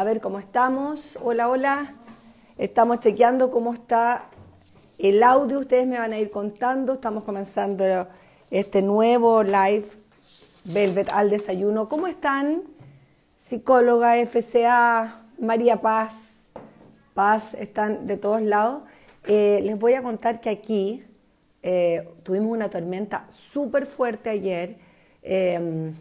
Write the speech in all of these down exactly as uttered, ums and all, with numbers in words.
A ver cómo estamos. Hola, hola. Estamos chequeando cómo está el audio. Ustedes me van a ir contando. Estamos comenzando este nuevo live Velvet al desayuno. ¿Cómo están? Psicóloga, F C A, María Paz, Paz, están de todos lados. Eh, les voy a contar que aquí eh, tuvimos una tormenta súper fuerte ayer. Eh,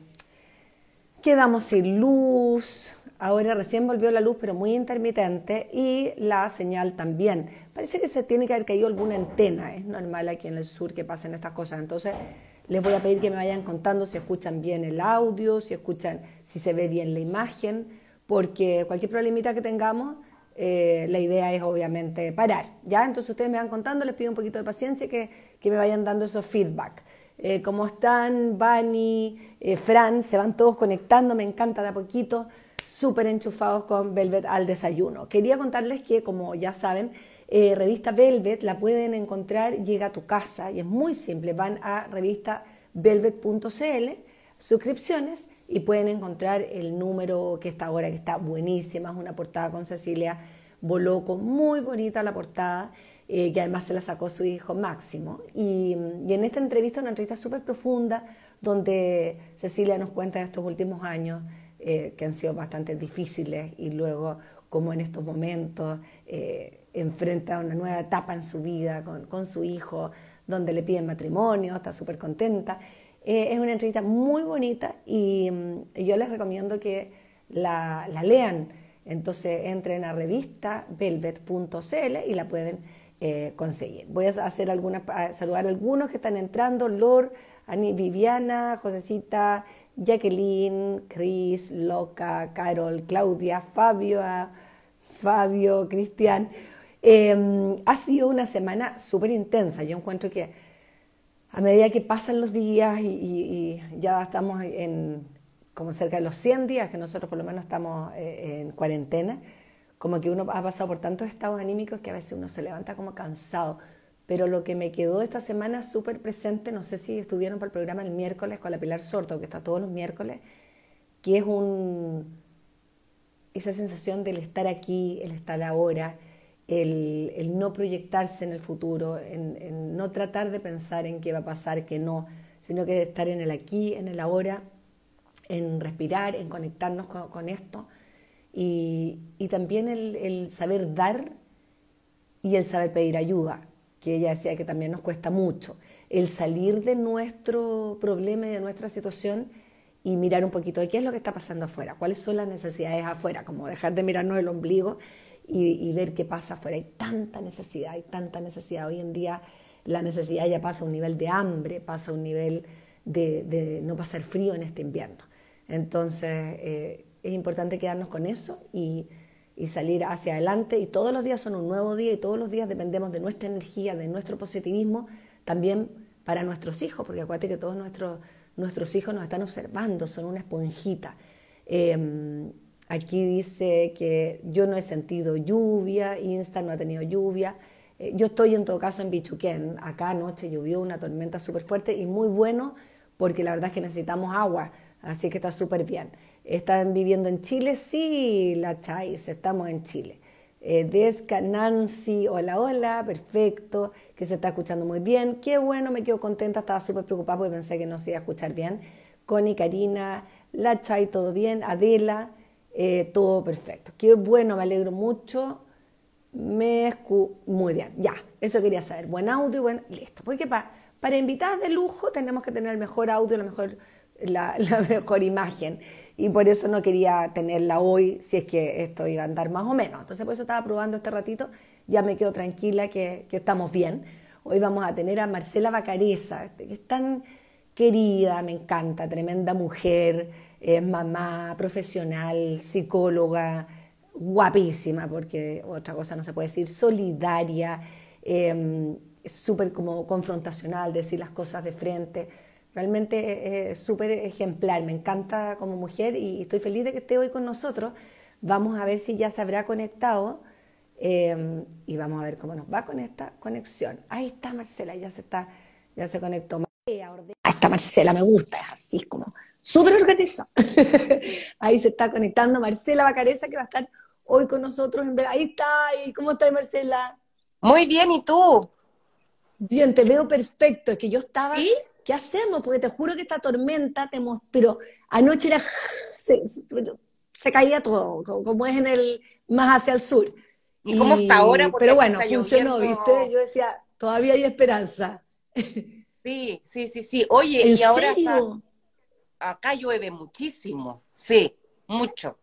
quedamos sin luz. Ahora recién volvió la luz, pero muy intermitente, y la señal también. Parece que se tiene que haber caído alguna antena. Es normal aquí en el sur que pasen estas cosas. Entonces, les voy a pedir que me vayan contando si escuchan bien el audio, si escuchan, si se ve bien la imagen, porque cualquier problemita que tengamos, eh, la idea es obviamente parar, ¿ya? Entonces ustedes me van contando, les pido un poquito de paciencia, que, que me vayan dando esos feedback. Eh, ¿Cómo están? Bani, eh, Fran, se van todos conectando, me encanta de a poquito. Súper enchufados con Velvet al desayuno. Quería contarles que, como ya saben, eh, revista Velvet la pueden encontrar, llega a tu casa y es muy simple. Van a revista velvet punto c l, suscripciones, y pueden encontrar el número que está ahora, que está buenísima. Es una portada con Cecilia Boloco, muy bonita la portada, eh, que además se la sacó su hijo Máximo. Y, y en esta entrevista, una entrevista súper profunda, donde Cecilia nos cuenta de estos últimos años, Eh, que han sido bastante difíciles, y luego cómo en estos momentos eh, enfrenta una nueva etapa en su vida con, con su hijo, donde le piden matrimonio, está súper contenta. Eh, es una entrevista muy bonita y, y yo les recomiendo que la, la lean. Entonces entren a revista velvet punto c l y la pueden eh, conseguir. Voy a hacer algunas, a saludar a algunos que están entrando: Lor, Ani, Viviana, Josecita, Jacqueline, Cris, Loca, Carol, Claudia, Fabio, Fabio, Cristian. Eh, ha sido una semana súper intensa. Yo encuentro que a medida que pasan los días y, y, y ya estamos en como cerca de los cien días, que nosotros por lo menos estamos eh, en cuarentena, como que uno ha pasado por tantos estados anímicos que a veces uno se levanta como cansado. Pero lo que me quedó esta semana súper presente, no sé si estuvieron para el programa el miércoles con la Pilar Sorto, que está todos los miércoles, que es un, esa sensación del estar aquí, el estar ahora, el, el no proyectarse en el futuro, en, en no tratar de pensar en qué va a pasar, qué no, sino que estar en el aquí, en el ahora, en respirar, en conectarnos con, con esto, y, y también el, el saber dar y el saber pedir ayuda, que ella decía que también nos cuesta mucho, el salir de nuestro problema y de nuestra situación y mirar un poquito de qué es lo que está pasando afuera, cuáles son las necesidades afuera, como dejar de mirarnos el ombligo y, y ver qué pasa afuera. Hay tanta necesidad, hay tanta necesidad. Hoy en día la necesidad ya pasa a un nivel de hambre, pasa a un nivel de, de no pasar frío en este invierno. Entonces eh, es importante quedarnos con eso y y salir hacia adelante, y todos los días son un nuevo día y todos los días dependemos de nuestra energía, de nuestro positivismo, también para nuestros hijos, porque acuérdate que todos nuestros, nuestros hijos nos están observando, son una esponjita. Eh, aquí dice que yo no he sentido lluvia, Insta no ha tenido lluvia, eh, yo estoy en todo caso en Bichuquén, acá anoche llovió una tormenta súper fuerte y muy bueno, porque la verdad es que necesitamos agua, así que está súper bien. ¿Están viviendo en Chile? Sí, la Chais, estamos en Chile. Eh, Desca, Nancy, hola, hola, perfecto, que se está escuchando muy bien. Qué bueno, me quedo contenta, estaba súper preocupada porque pensé que no se iba a escuchar bien. Connie, Karina, la Chai, todo bien. Adela, eh, todo perfecto. Qué bueno, me alegro mucho. Me escu... Muy bien, ya, eso quería saber. Buen audio, buen... listo. Porque para, para invitadas de lujo tenemos que tener el mejor audio, la mejor, la, la mejor imagen. Y por eso no quería tenerla hoy, si es que esto iba a andar más o menos. Entonces por eso estaba probando este ratito, ya me quedo tranquila que, que estamos bien. Hoy vamos a tener a Marcela Bacareza, que es tan querida, me encanta, tremenda mujer, es mamá, profesional, psicóloga, guapísima, porque otra cosa no se puede decir, solidaria, eh, súper como confrontacional, decir las cosas de frente. Realmente es súper ejemplar, me encanta como mujer y estoy feliz de que esté hoy con nosotros. Vamos a ver si ya se habrá conectado eh, y vamos a ver cómo nos va con esta conexión. Ahí está Marcela, ya se, está, ya se conectó. Ahí está Marcela, me gusta, es así como súper organizado. Ahí se está conectando Marcela Bacareza, que va a estar hoy con nosotros. En vez... Ahí está, ¿y cómo está Marcela? Muy bien, ¿y tú? Bien, te veo perfecto. Es que yo estaba, ¿Sí? ¿qué hacemos? Porque te juro que esta tormenta, te mos- pero anoche era, se, se- se caía todo, co- como es en el, más hacia el sur. ¿Y cómo está ahora? Y, Porque pero aquí bueno, está funcionó, ¿viste? lloviendo. Yo decía, todavía hay esperanza. Sí, sí, sí, sí. Oye, ¿En y ahora está, serio? acá llueve muchísimo. Sí, mucho.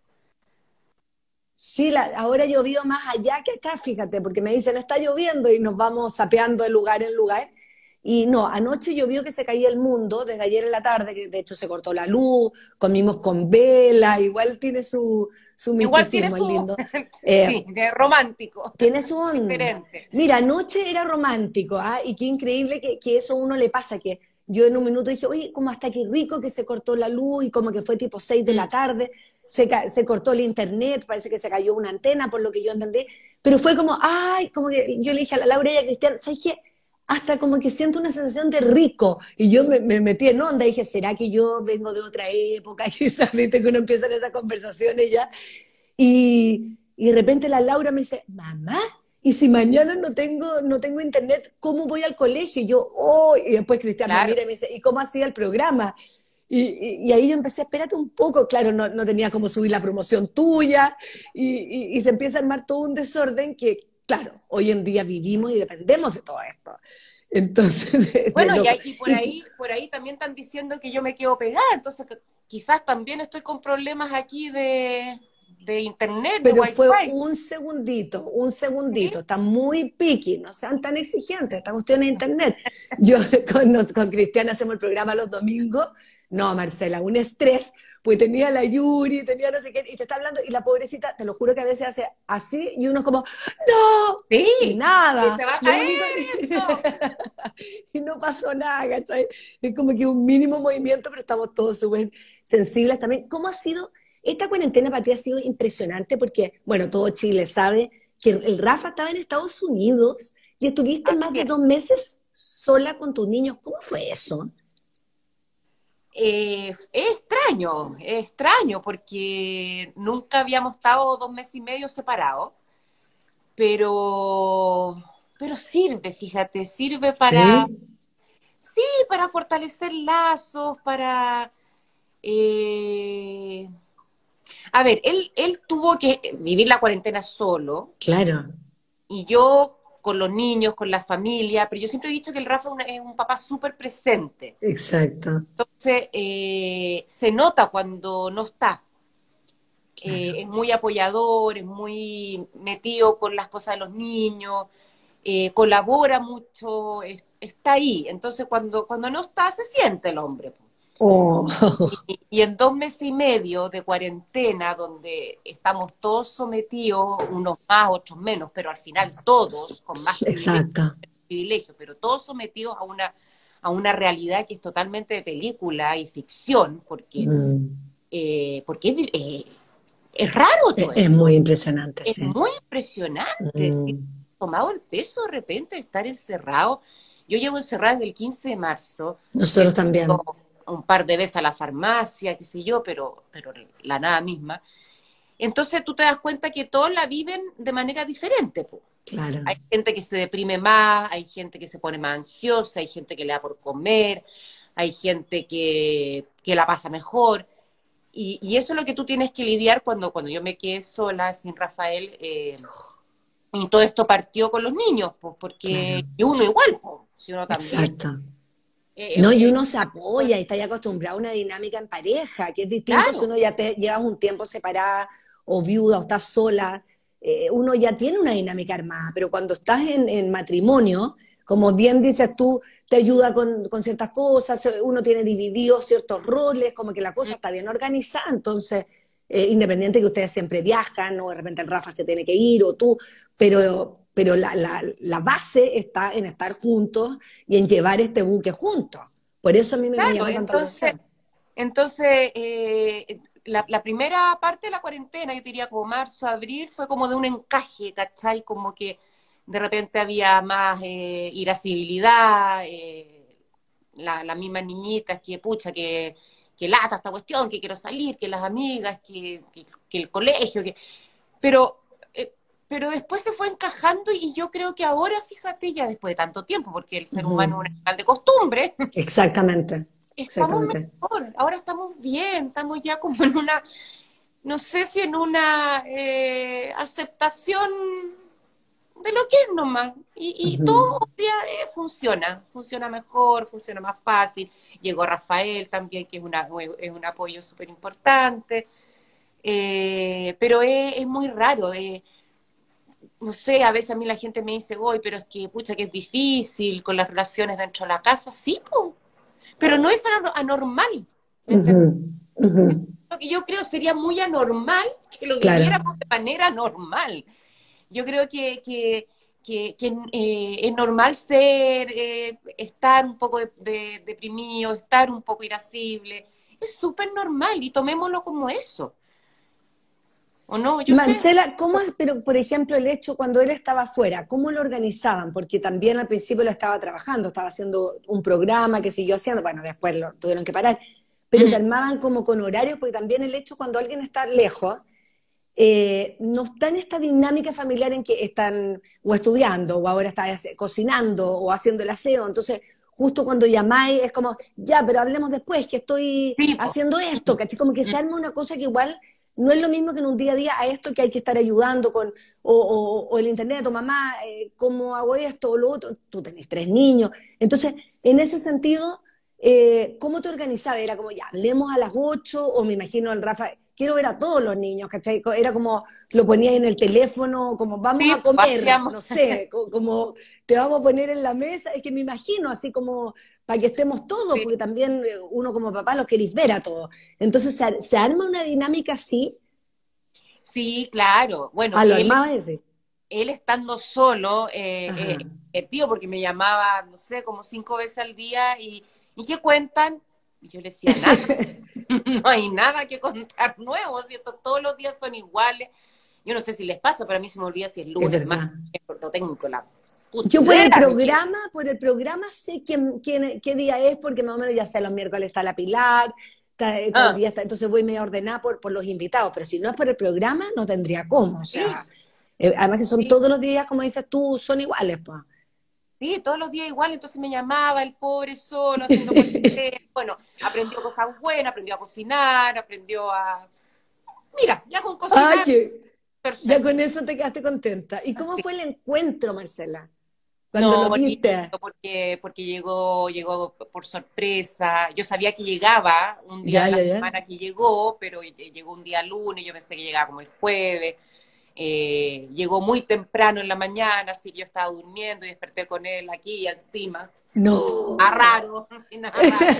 Sí, la, ahora llovió más allá que acá, fíjate, porque me dicen está lloviendo y nos vamos sapeando de lugar en lugar. Y no, anoche llovió que se caía el mundo, desde ayer en la tarde, que de hecho se cortó la luz, comimos con vela, igual tiene su, su Igual tiene misticismo, es su, lindo. Eh, sí, de romántico, Tiene su onda. diferente. Mira, anoche era romántico, ¿ah? Y qué increíble que, que eso a uno le pasa, que yo en un minuto dije, oye, como hasta qué rico que se cortó la luz y como que fue tipo seis de la Mm. tarde, se, ca- se cortó el internet, parece que se cayó una antena, por lo que yo entendí, pero fue como, ay, como que yo le dije a la Laura y a Cristian, ¿sabes qué? Hasta como que siento una sensación de rico. Y yo me, me metí en onda y dije, ¿será que yo vengo de otra época? Quizás, viste, que uno empieza en esas conversaciones ya. Y, y de repente la Laura me dice, mamá, ¿y si mañana no tengo, no tengo internet, cómo voy al colegio? Y yo, oh, y después Cristian me Claro. mira y me dice, ¿y cómo hacía el programa? Y, y, y ahí yo empecé, espérate un poco, claro, no, no tenía cómo subir la promoción tuya, y, y, y se empieza a armar todo un desorden que, claro, hoy en día vivimos y dependemos de todo esto. Entonces, de, de Bueno, y, loco. ahí- y por Y, ahí, por ahí también están diciendo que yo me quedo pegada, entonces que quizás también estoy con problemas aquí de, de internet, de pero fue wifi. un segundito, un segundito. ¿Sí? Está muy picky, no sean tan exigentes. Esta cuestión es internet. Yo con, nos- con Cristiana hacemos el programa los domingos. No, Marcela, un estrés, pues tenía la Yuri, tenía no sé qué, y te está hablando, y la pobrecita, te lo juro que a veces hace así, y uno es como, ¡no! Y Sí, y nada, se va a lo caer único esto. y no pasó nada, ¿cachai? Es como que un mínimo movimiento, pero estamos todos súper sensibles también. ¿Cómo ha sido? Esta cuarentena para ti ha sido impresionante porque, bueno, todo Chile sabe que el Rafa estaba en Estados Unidos y estuviste más Así de es. dos meses sola con tus niños. ¿Cómo fue eso? Eh, es extraño, es extraño porque nunca habíamos estado dos meses y medio separados, pero, pero sirve, fíjate, sirve para, Sí, sí, para fortalecer lazos, para... eh, A ver, él, él tuvo que vivir la cuarentena solo claro, y yo con los niños, con la familia, pero yo siempre he dicho que el Rafa es una- es un papá súper presente. exacto, Entonces, eh, se nota cuando no está. Eh, claro. es muy apoyador, es muy metido con las cosas de los niños, eh, colabora mucho, es- está ahí. Entonces, cuando, cuando no está, se siente el hombre. Oh, Y, y en dos meses y medio de cuarentena, donde estamos todos sometidos, unos más, otros menos, pero al final todos, con más privilegios, exacto. privilegios, pero todos sometidos a una, a una realidad que es totalmente de película y ficción, porque, Mm. eh, porque es, eh, es raro Es, todo es esto, muy impresionante, es sí. muy impresionante, ¿sí? Mm. Tomado el peso de repente de estar encerrado. Yo llevo encerrada desde el quince de marzo, he Nosotros salido también, un par de veces a la farmacia, qué sé yo, pero, pero la nada misma. Entonces tú te das cuenta que todos la viven de manera diferente, po. claro. Hay gente que se deprime más, hay gente que se pone más ansiosa, hay gente que le da por comer, hay gente que, que la pasa mejor. Y, y eso es lo que tú tienes que lidiar cuando, cuando yo me quedé sola, sin Rafael, eh, y todo esto partió con los niños, pues, porque Claro, y uno igual, pues, si uno también. exacto. eh, No, y eh, uno se eh, apoya y está ya acostumbrado a una dinámica en pareja, que es distinto si claro, uno ya te llevas un tiempo separada o viuda o estás sola, eh, uno ya tiene una dinámica armada, pero cuando estás en, en matrimonio, como bien dices tú, te ayuda con, con ciertas cosas, uno tiene divididos ciertos roles, como que la cosa está bien organizada, entonces, eh, independiente que ustedes siempre viajan, o de repente el Rafa se tiene que ir, o tú, pero, pero la, la, la base está en estar juntos y en llevar este buque juntos. Por eso a mí me, me claro. llamó tanto la Entonces, atención. entonces eh, la, la primera parte de la cuarentena, yo diría como marzo, abril, fue como de un encaje, ¿cachai? Como que de repente había más eh, irascibilidad, eh, la, las mismas niñitas que, pucha, que, que lata esta cuestión, que quiero salir, que las amigas, que, que, que el colegio, que... Pero, eh, pero después se fue encajando y yo creo que ahora, fíjate, ya después de tanto tiempo, porque el ser humano es un Ujú. animal de costumbre, Exactamente, estamos exactamente. mejor, ahora estamos bien, estamos ya como en una, no sé si en una eh, aceptación de lo que es nomás. Y, y todo Ujú. hoy día eh, funciona, funciona mejor, funciona más fácil. Llegó Rafael también, que es, una, es un apoyo súper importante. Eh, pero es, es muy raro. Eh, no sé, a veces a mí la gente me dice, voy, pero es que, pucha, que es difícil con las relaciones dentro de la casa. Sí, po, pero no es anor- anormal. ¿Me Ujú. entiendes? Ujú. Lo que yo creo sería muy anormal que lo Claro. viviéramos de manera normal. Yo creo que, que, que, que, eh, es normal ser, eh, estar un poco de, de, deprimido, estar un poco irascible. Es súper normal y tomémoslo como eso. ¿O no? Yo sé. Marcela, ¿cómo es, pero por ejemplo, el hecho cuando él estaba afuera, cómo lo organizaban? Porque también al principio lo estaba trabajando, estaba haciendo un programa que siguió haciendo, bueno, después lo tuvieron que parar, pero te Mm, armaban como con horarios, porque también el hecho cuando alguien está lejos, eh, no está en esta dinámica familiar en que están o estudiando, o ahora está hace- cocinando, o haciendo el aseo. Entonces, justo cuando llamáis, es como, ya, pero hablemos después, que estoy sí, po. haciendo esto, ¿cachai? Como que Mm, se arma una cosa que igual no es lo mismo que en un día a día a esto que hay que estar ayudando con, o, o- o el internet, o mamá, eh, ¿cómo hago esto o lo otro? Tú tenés tres niños. Entonces, en ese sentido, eh, ¿cómo te organizabas? Era como, ya, hablemos a las ocho, o me imagino al Rafa, quiero ver a todos los niños, ¿cachai? Era como, lo ponías en el teléfono, como, vamos sí, a po, comer, hacíamos. no sé, co- como, te vamos a poner en la mesa, es que me imagino así como, para que estemos todos, Sí, porque también eh, uno como papá los queréis ver a todos. Entonces se, ar- se arma una dinámica así, sí, claro. Bueno, a lo él, armaba ese. él estando solo, eh, Ajá. eh, el tío, porque me llamaba, no sé, como cinco veces al día y, ¿y qué cuentan? Y yo le decía, nada. No hay nada que contar nuevo, ¿cierto? Todos los días son iguales. Yo no sé si les pasa, pero a mí se me olvida si es Es lunes, martes, verdad. no tengo la Yo por el puchidera, mi vida. programa, por el programa sé quién, quién- qué día es, porque más o menos ya sé, los miércoles está la Pilar, ta- tal Ah, día está, entonces voy medio ordenada por, por los invitados, pero si no es por el programa, no tendría cómo, o sí, sea, eh, además que son sí, todos los días, como dices tú, son iguales, pues. sí, todos los días igual, entonces me llamaba el pobre solo, haciendo cosas. Bueno, aprendió cosas buenas, aprendió a cocinar, aprendió a... Mira, ya con Ay, cocinar, que ya perfecto. con eso te quedaste contenta. ¿Y cómo Sí. fue el encuentro, Marcela? Cuando No, lo bonito, viste. porque, porque llegó, llegó por sorpresa. Yo sabía que llegaba un día Ya, de la ya, ya. semana que llegó, pero ll- llegó un día lunes, yo pensé que llegaba como el jueves. Eh, llegó muy temprano en la mañana, así que yo estaba durmiendo y desperté con él aquí encima. Nada No. raro, sin nada raro.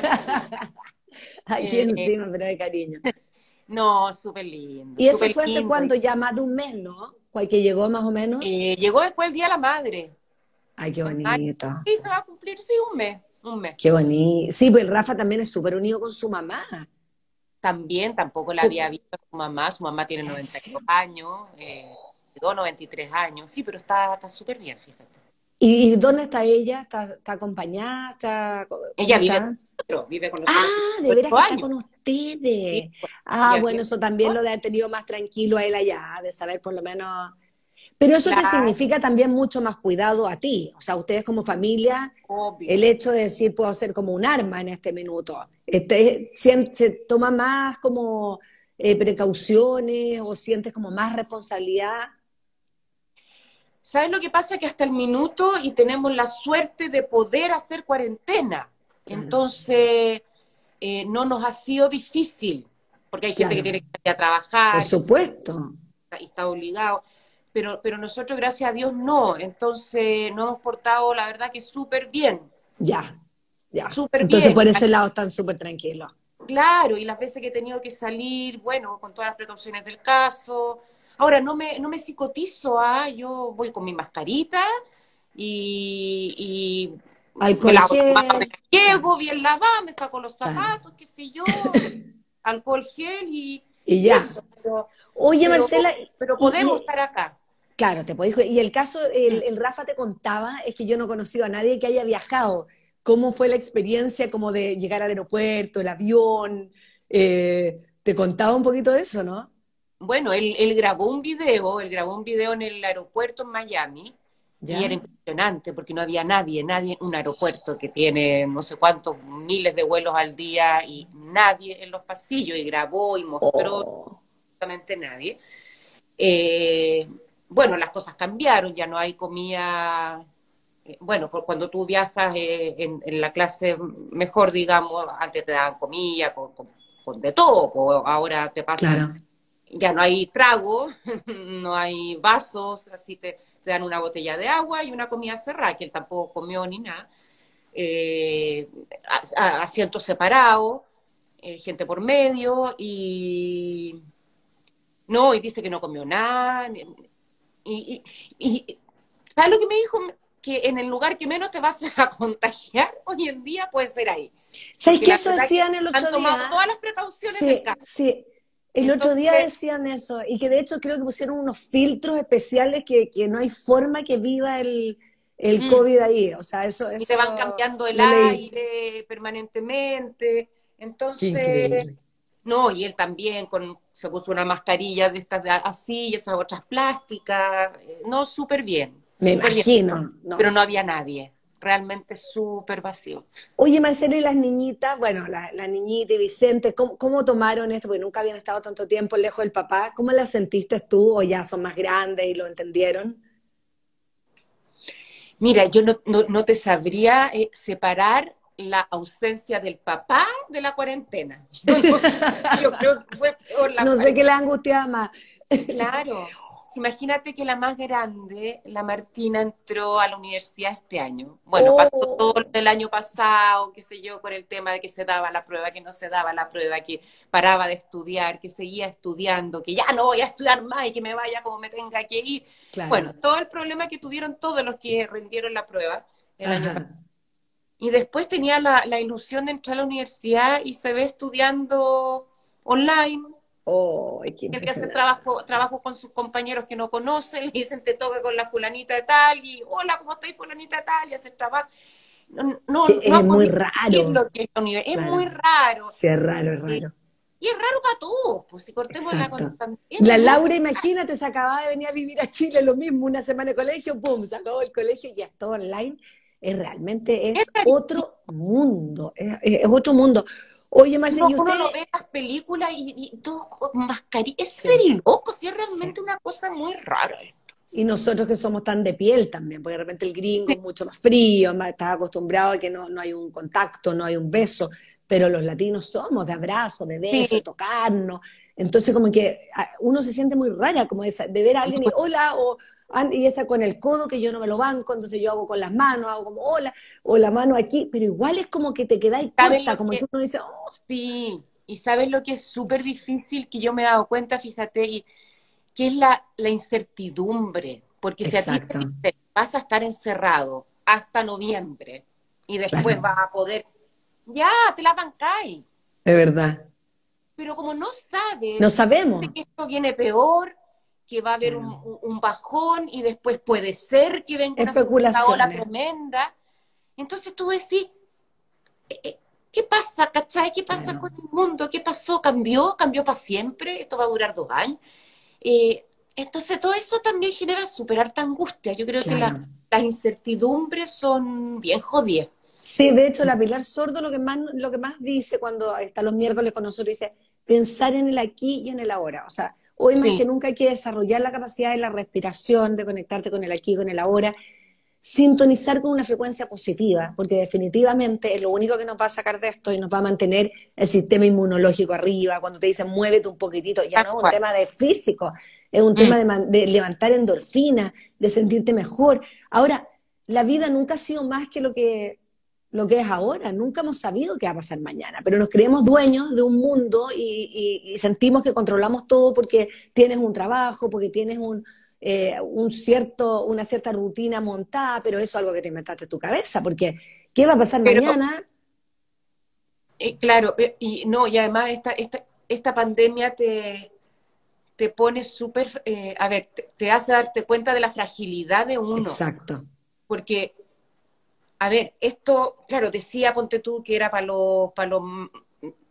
Aquí Eh, encima, pero de cariño. no, súper lindo, Y eso súper fue hace lindo. cuánto, ya más de un mes, ¿no? ¿Cuál que llegó más o menos? Eh, llegó después el Día de la Madre, Ay, qué en mayo, bonito. y se va a cumplir, sí, un mes, un mes. Qué bonito. Sí, pues el Rafa también es súper unido con su mamá. También tampoco la había ¿Cómo? visto a su mamá, su mamá tiene ¿En noventa y dos serio? años, eh, dos, noventa y tres años, sí, pero está está súper bien, fíjate. ¿Y, y dónde está ella? ¿Está, está acompañada? ¿Está, cómo Ella vive con está? nosotros, vive con nosotros hace Ah, de veras ocho que está años, con sí, ustedes. pues, Ah, ella bueno, vive eso con también lo de nosotros, haber tenido más tranquilo a él allá, de saber por lo menos. Pero eso te claro, significa también mucho más cuidado a ti. O sea, ustedes como familia, el obvio. hecho de decir puedo ser como un arma en este minuto. Este, sien- se toma más como eh, precauciones o sientes como más responsabilidad. ¿Sabes lo que pasa? Que hasta el minuto y tenemos la suerte de poder hacer cuarentena. Claro, Entonces, eh, no nos ha sido difícil, porque hay gente que claro, tiene que salir a por trabajar, que se supuesto. y está obligado, pero, pero nosotros, gracias a Dios, no. Entonces, nos hemos portado, la verdad, que súper bien, Ya, ya. súper Entonces bien. por Y ese lado están súper tranquilos. claro, y las veces que he tenido que salir, bueno, con todas las precauciones del caso. Ahora, no me, no me psicotizo, ¿ah? Yo voy con mi mascarita y, y me Alcohol lavo las manos, gel, me claro, llego bien lavada, me saco los claro. zapatos, qué sé yo, alcohol gel y, Y y ya. eso. Pero, Oye, pero, Marcela, pero y, podemos y- estar acá. claro, te podéis. Y el caso, el, Mm. el Rafa te contaba, es que yo no he conocido a nadie que haya viajado. ¿Cómo fue la experiencia como de llegar al aeropuerto, el avión? eh, te contaba un poquito de eso, ¿no? Bueno, él, él grabó un video, él grabó un video en el aeropuerto en Miami y era ¿Ya? impresionante porque no había nadie, nadie, un aeropuerto que tiene no sé cuántos miles de vuelos al día y nadie en los pasillos y grabó y mostró Oh, absolutamente nadie. Eh, bueno, las cosas cambiaron, ya no hay comida. Eh, bueno, por cuando tú viajas eh, en, en la clase mejor, digamos, antes te daban comida con, con- con de todo, pues ahora te pasan, claro. ya no hay trago, no hay vasos, así te, te dan una botella de agua y una comida cerrada, que él tampoco comió ni nada. Eh, a- a- asientos separados, eh, gente por medio, y no, y dice que no comió nada. Y, y, y ¿sabes lo que me dijo? Que en el lugar que menos te vas a contagiar hoy en día puede ser ahí. ¿Sabes Porque qué la eso verdad es que decían el han otro tomado día? todas las precauciones del Sí, caso. sí. El otro día Entonces, decían eso, y que de hecho creo que pusieron unos filtros especiales que, que no hay forma que viva el, el mm, COVID ahí. O sea, eso, y te van eso cambiando el lo leí. aire permanentemente. Qué Entonces, increíble. no, y él también con, se puso una mascarilla de estas de así y esas otras plásticas. Eh, No, súper bien, Me súper bien. imagino, Pero ¿no? no había nadie. Realmente súper vacío. Oye, Marcelo, y las niñitas, bueno, la, la niñita y Vicente, ¿cómo, cómo tomaron esto? Porque nunca habían estado tanto tiempo lejos del papá. ¿Cómo las sentiste tú? ¿O ya son más grandes y lo entendieron? Mira, yo no, no, no te sabría eh, separar la ausencia del papá de la cuarentena. Yo no sé, yo creo que fue peor la No sé qué cuarentena. les angustiaba más. Claro. Imagínate que la más grande, la Martina, entró a la universidad este año. Bueno, pasó todo Oh, el año pasado, qué sé yo, con el tema de que se daba la prueba, que no se daba la prueba, que paraba de estudiar, que seguía estudiando, que ya no voy a estudiar más y que me vaya como me tenga que ir. Bueno, claro. todo el problema que tuvieron todos los que rindieron la prueba el año pasado. Ajá. Y después tenía la, la ilusión de entrar a la universidad y se ve estudiando online, Oh, qué tiene que hacer impresionante. trabajo, trabajo con sus compañeros que no conocen, le dicen te toca con la fulanita de tal, y hola, ¿cómo estáis fulanita de tal? Y hacer trabajo. No, Que no, no es ha muy podido vivir raro. lo que es la universidad, es muy Claro. raro. Sí, es raro, es Eh, raro. y es raro para todos, pues si cortemos la Exacto. constante, es La muy Laura, imagínate, se acababa de venir a vivir a Chile, lo mismo, una semana de colegio, ¡pum! Se acabó el colegio y ya es todo online. Es realmente es es rarísimo. otro mundo, es, es otro mundo. Oye, Marce, Uno, ¿y uno usted? lo ve en las películas y, y todo con mascarilla, es Sí, de loco, si es sí. realmente una cosa muy rara. Y nosotros que somos tan de piel también, porque de repente el gringo es mucho más frío, más, está acostumbrado a que no, no hay un contacto, no hay un beso, pero los latinos somos de abrazo, de beso, de Sí, tocarnos. Entonces como que ah, uno se siente muy rara, como esa, de ver a alguien y hola, o, an- y esa con el codo que yo no me lo banco, entonces yo hago con las manos, hago como hola, o la mano aquí, pero igual es como que te quedáis ¿sabes corta, lo como que que? uno dice, oh, Sí, y sabes lo que es súper difícil que yo me he dado cuenta, fíjate, y que es la, la incertidumbre, porque si a ti te exacto, dicen vas a estar encerrado hasta noviembre y después claro, vas a poder, ya, te la bancáis, de verdad. pero como no No sabes, siente sabemos, que esto viene peor, que va a haber un, claro. un- un bajón y después puede ser que venga una segunda ola Especulaciones, tremenda, entonces tú decís, eh, eh, ¿qué pasa, cachai? ¿Qué pasa claro, con el mundo? ¿Qué pasó? ¿Cambió? ¿Cambió para siempre? ¿Esto va a durar dos años? Eh, entonces, todo eso también genera súper harta angustia. Yo creo que la- claro. las incertidumbres son bien jodidas. Sí, de hecho, la Pilar Sordo lo que más, lo que más dice cuando está los miércoles con nosotros dice pensar en el aquí y en el ahora. O sea, hoy más Sí, que nunca hay que desarrollar la capacidad de la respiración, de conectarte con el aquí y con el ahora, sintonizar con una frecuencia positiva, porque definitivamente es lo único que nos va a sacar de esto y nos va a mantener el sistema inmunológico arriba. Cuando te dicen muévete un poquitito, ya tal no es un cual. tema de físico, es un Mm. tema de, man- de levantar endorfina, de sentirte mejor. Ahora, la vida nunca ha sido más que lo que lo que es ahora. Nunca hemos sabido qué va a pasar mañana, pero nos creemos dueños de un mundo y, y- y sentimos que controlamos todo porque tienes un trabajo, porque tienes un, eh, un cierto, una cierta rutina montada, pero eso es algo que te inventaste en tu cabeza, porque ¿qué va a pasar Pero, mañana? eh, claro, eh, y no, y además esta, esta, esta pandemia te, te pone súper, eh, a ver, te, te hace darte cuenta de la fragilidad de uno. Exacto, Porque, a ver, esto, claro, decía, ponte tú, que era para los, para los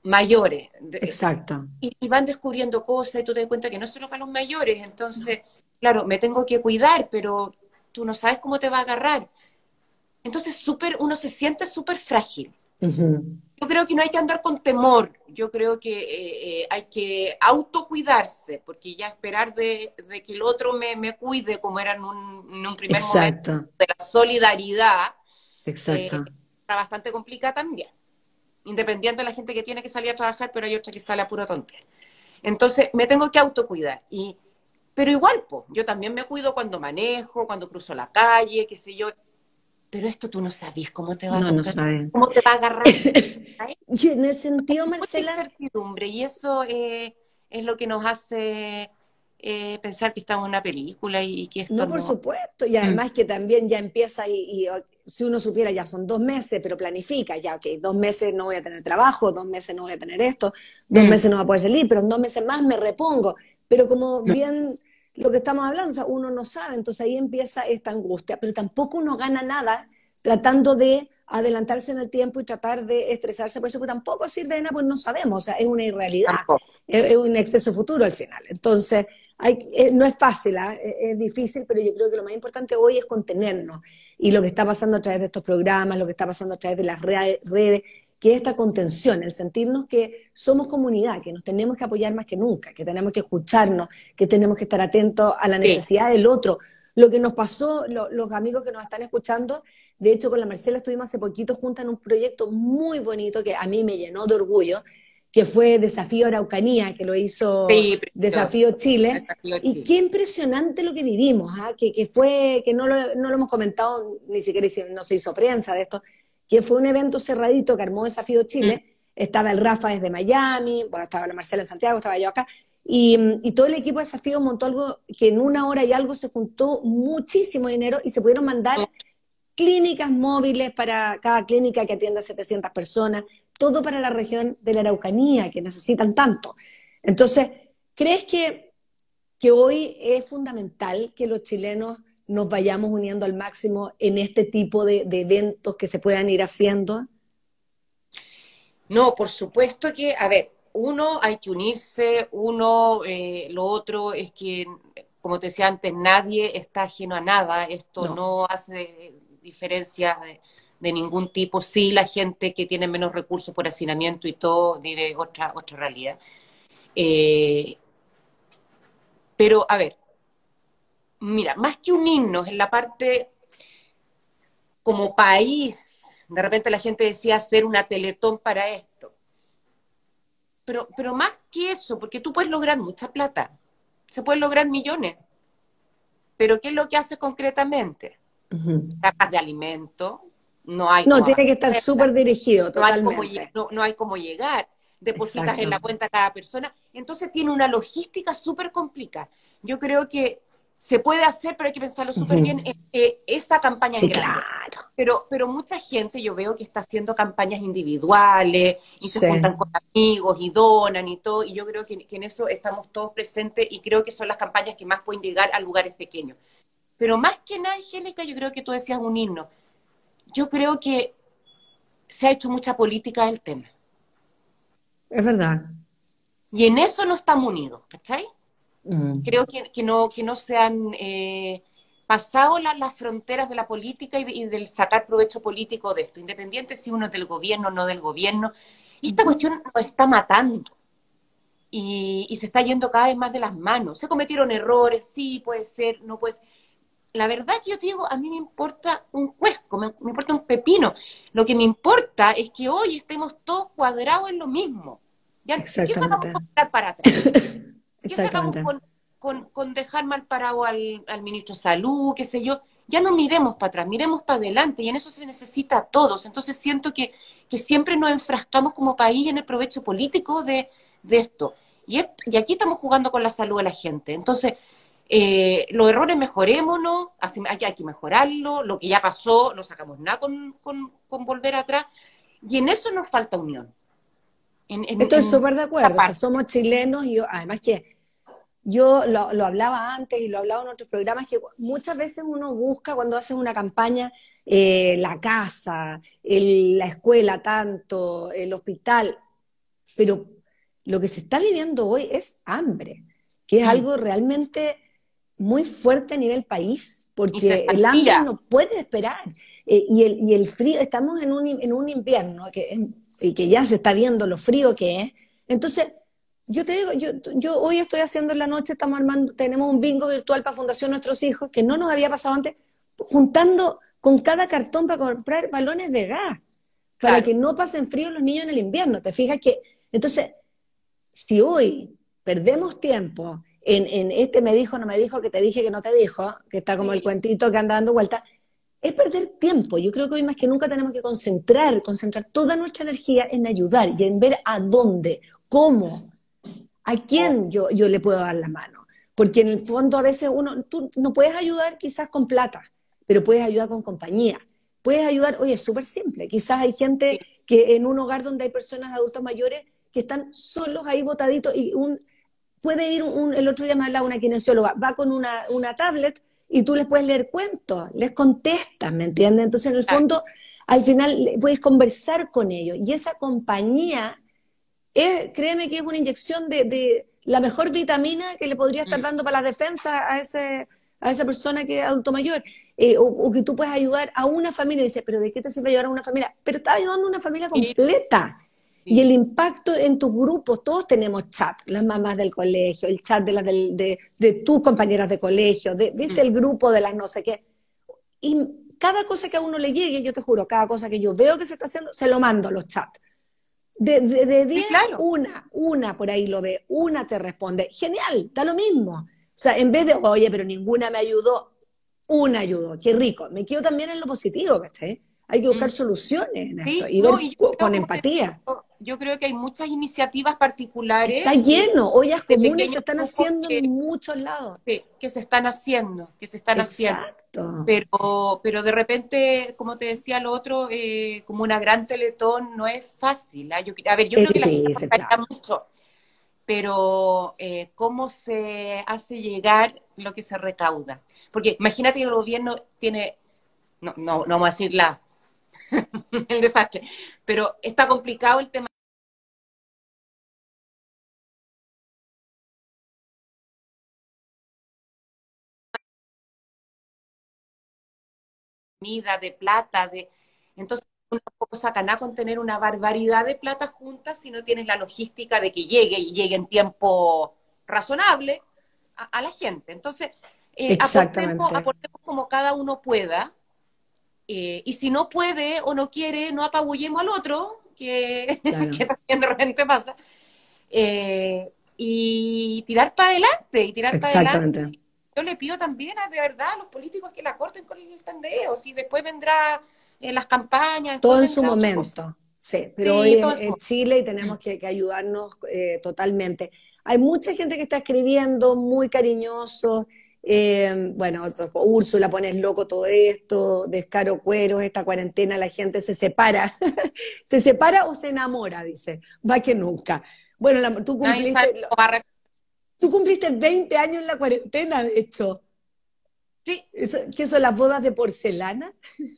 mayores. Exacto. Y, y van descubriendo cosas y tú te das cuenta que no es solo para los mayores. Entonces, claro, me tengo que cuidar, pero tú no sabes cómo te va a agarrar. Entonces, súper, uno se siente súper frágil. Uh-huh. Yo creo que no hay que andar con temor, yo creo que eh, eh, hay que autocuidarse, porque ya esperar de, de que el otro me, me cuide, como era en un, en un primer momento, Exacto, de la solidaridad, eh, exacto. está bastante complicada también. Independiente de la gente que tiene que salir a trabajar, pero hay otra que sale a puro tontería. Entonces, me tengo que autocuidar. Y, pero igual, pues, yo también me cuido cuando manejo, cuando cruzo la calle, qué sé yo. Pero esto tú no sabes cómo te va a No, no tocar, saben. cómo te va a agarrar. ¿Sabes? Y en el sentido, Mucha Marcela, incertidumbre y eso eh, es lo que nos hace eh, pensar que estamos en una película y, y que esto no, por no... supuesto, y Mm, además que también ya empieza y, y, o- si uno supiera ya son dos meses, pero planifica, ya, ok, dos meses no voy a tener trabajo, dos meses no voy a tener esto, dos mm, meses no voy a poder salir, pero en dos meses más me repongo. Pero como mm. bien lo que estamos hablando, o sea, uno no sabe, entonces ahí empieza esta angustia, pero tampoco uno gana nada tratando de adelantarse en el tiempo y tratar de estresarse por eso, porque tampoco sirve de nada, pues no sabemos, o sea, es una irrealidad, Tampoco. es, es un exceso futuro al final. Entonces, hay, eh, no es fácil, ¿eh? es, es difícil, pero yo creo que lo más importante hoy es contenernos. Y lo que está pasando a través de estos programas, lo que está pasando a través de las redes, redes que es esta contención, el sentirnos que somos comunidad, que nos tenemos que apoyar más que nunca, que tenemos que escucharnos, que tenemos que estar atentos a la Sí. necesidad del otro. Lo que nos pasó, lo, los amigos que nos están escuchando, de hecho con la Marcela estuvimos hace poquito juntas en un proyecto muy bonito que a mí me llenó de orgullo, que fue Desafío Araucanía, que lo hizo Sí, precioso. Desafío Chile. Desafío Y Chile. qué impresionante lo que vivimos, ¿ah? que, que fue, que no lo, no lo hemos comentado, ni siquiera hice- no se hizo prensa de esto, que fue un evento cerradito que armó Desafío Mm. Chile. Estaba el Rafa desde Miami, bueno, estaba la Marcela en Santiago, estaba yo acá, y, y todo el equipo de Desafío montó algo que en una hora y algo se juntó muchísimo dinero y se pudieron mandar clínicas móviles para cada clínica que atienda a setecientas personas, todo para la región de la Araucanía, que necesitan tanto. Entonces, ¿crees que, que hoy es fundamental que los chilenos nos vayamos uniendo al máximo en este tipo de, de eventos que se puedan ir haciendo? No, por supuesto que, a ver, uno hay que unirse, uno, eh, lo otro es que, como te decía antes, nadie está ajeno a nada, esto No. no hace diferencia de, de ningún tipo, sí la gente que tiene menos recursos por hacinamiento y todo vive otra, otra realidad. Eh, pero, a ver, mira, más que unirnos en la parte como país, de repente la gente decía hacer una teletón para esto. Pero, pero más que eso, porque tú puedes lograr mucha plata, se pueden lograr millones, pero ¿qué es lo que haces concretamente? Ujú. Capas de alimento, no hay No, como tiene que estar abastecerla, súper dirigido, no hay cómo, lle- totalmente. no, no hay cómo llegar, depositas en Exacto. la cuenta cada persona, entonces tiene una logística súper complicada. Yo creo que se puede hacer, pero hay que pensarlo súper Ujú. bien, eh, eh, esa campaña en Sí, grande. claro. Pero, pero mucha gente yo veo que está haciendo campañas individuales y se Sí. juntan con amigos y donan y todo, y yo creo que, que en eso estamos todos presentes y creo que son las campañas que más pueden llegar a lugares pequeños. Pero más que nada, Angélica, yo creo que tú decías unirnos. Yo creo que se ha hecho mucha política del tema. Es verdad. Y en eso no estamos unidos, ¿cachai? Mm. Creo que, que no, que no se han eh, pasado la, las fronteras de la política y, de, y, del sacar provecho político de esto, independiente si uno es del gobierno o no del gobierno. Y esta cuestión nos está matando y, y se está yendo cada vez más de las manos. Se cometieron errores, sí, puede ser, no puede ser. La verdad que yo te digo, a mí me importa un cuesco, me, me importa un pepino. Lo que me importa es que hoy estemos todos cuadrados en lo mismo. ¿Ya? ¿Qué sacamos Exactamente. con mirar para atrás? ¿Qué sacamos Exactamente. con, con, con dejar mal parado al, al ministro de Salud, qué sé yo? Ya no miremos para atrás, miremos para adelante, y en eso se necesita a todos. Entonces siento que, que siempre nos enfrascamos como país en el provecho político de, de esto. Y, esto. y aquí estamos jugando con la salud de la gente. Entonces, eh, los errores mejorémonos, así, hay, hay que mejorarlo, lo que ya pasó, no sacamos nada con, con, con volver atrás, y en eso nos falta unión, en, en, Estoy en súper de esta acuerdo, o sea, parte. somos chilenos y yo- además que yo lo, lo hablaba antes y lo hablaba en otros programas, que muchas veces uno busca cuando haces una campaña eh, la casa, el- la escuela tanto, el hospital, pero lo que se está viviendo hoy es hambre, que es Mm. algo realmente muy fuerte a nivel país, Y se porque el hambre salpilla. no puede esperar. Eh, y, el, y el frío, estamos en un, en un invierno que, y que ya se está viendo lo frío que es. Entonces, yo te digo, yo, yo hoy estoy haciendo en la noche, estamos armando, tenemos un bingo virtual para Fundación Nuestros Hijos, que no nos había pasado antes, juntando con cada cartón para comprar balones de gas, para Claro. que no pasen frío los niños en el invierno. ¿Te fijas que? Entonces, si hoy perdemos tiempo en, en este me dijo, no me dijo, que te dije, que no te dijo, que está como el Sí. cuentito que anda dando vuelta, es perder tiempo. Yo creo que hoy más que nunca tenemos que concentrar, concentrar toda nuestra energía en ayudar y en ver a dónde, cómo, a Oh, quién yo, yo le puedo dar la mano. Porque en el fondo a veces uno, tú no puedes ayudar quizás con plata, pero puedes ayudar con compañía. Puedes ayudar, oye, es súper simple. Quizás hay sí. gente que en un hogar donde hay personas adultos mayores que están solos ahí botaditos y un, puede ir, un, el otro día me hablaba una kinesióloga, va con una, una tablet y tú les puedes leer cuentos, les contestas, ¿me entiendes? Entonces, en el Claro. fondo, al final puedes conversar con ellos y esa compañía, es, créeme que es una inyección de, de la mejor vitamina que le podría estar Mm. dando para las defensas a ese a esa persona que es adulto mayor, eh, o, o, que tú puedes ayudar a una familia, y dices, pero ¿de qué te sirve ayudar a una familia? Pero estás ayudando a una familia Sí, completa. Y sí. el impacto en tus grupos, todos tenemos chat, las mamás del colegio, el chat de, las del, de, de tus compañeras de colegio, de, Mm. viste el grupo de las no sé qué. Y cada cosa que a uno le llegue, yo te juro, cada cosa que yo veo que se está haciendo, se lo mando a los chats. De, de, de Sí, diez, claro. una, una por ahí lo ve, una te responde. Genial, da lo mismo. O sea, en vez de, oye, pero ninguna me ayudó, una ayudó. Qué rico. Me quedo también en lo positivo, ¿cachai? Hay que buscar Mm. soluciones en esto Sí, y no, ver y yo creo, con como te empatía. digo, yo creo que hay muchas iniciativas Está particulares eh, lleno, ollas de comunes se pequeños están grupos haciendo en que, muchos lados. que, que se están haciendo, que se están haciendo. Exacto. Pero, pero de repente, como te decía lo otro, eh, como una gran Teletón no es fácil. ¿Ah? Yo, a ver, yo Es creo que la gente difícil, aportaría claro. mucho, pero eh, ¿cómo se hace llegar lo que se recauda? Porque imagínate que el gobierno tiene, no, no, no vamos a decir la, el desastre, pero está complicado el tema de comida, de plata, de... Entonces, una cosa caná con tener una barbaridad de plata junta si no tienes la logística de que llegue y llegue en tiempo razonable a, a la gente. Entonces, eh, aportemos, Exactamente. aportemos como cada uno pueda. Eh, y si no puede o no quiere, no apabullemos al otro, que, que Claro. también de repente pasa. Eh, y tirar para adelante, y tirar para adelante. Exactamente. Yo le pido también a de verdad a los políticos que la corten con el tandeo, si después vendrá en las campañas, Todo después en su vendrá otra cosa. momento, sí, pero hoy Sí, es, todo es eso. Chile y Mm. tenemos que, que ayudarnos eh, totalmente. Hay mucha gente que está escribiendo, muy cariñoso. Eh, bueno, Úrsula, pones loco todo esto, descaro cueros, esta cuarentena, la gente se separa. ¿Se separa o se enamora? Dice, más que nunca. Bueno, la- tú Nadie sabe cumpliste, cómo va a re- tú cumpliste veinte años en la cuarentena, de hecho. Sí, Eso, ¿qué son las bodas de porcelana?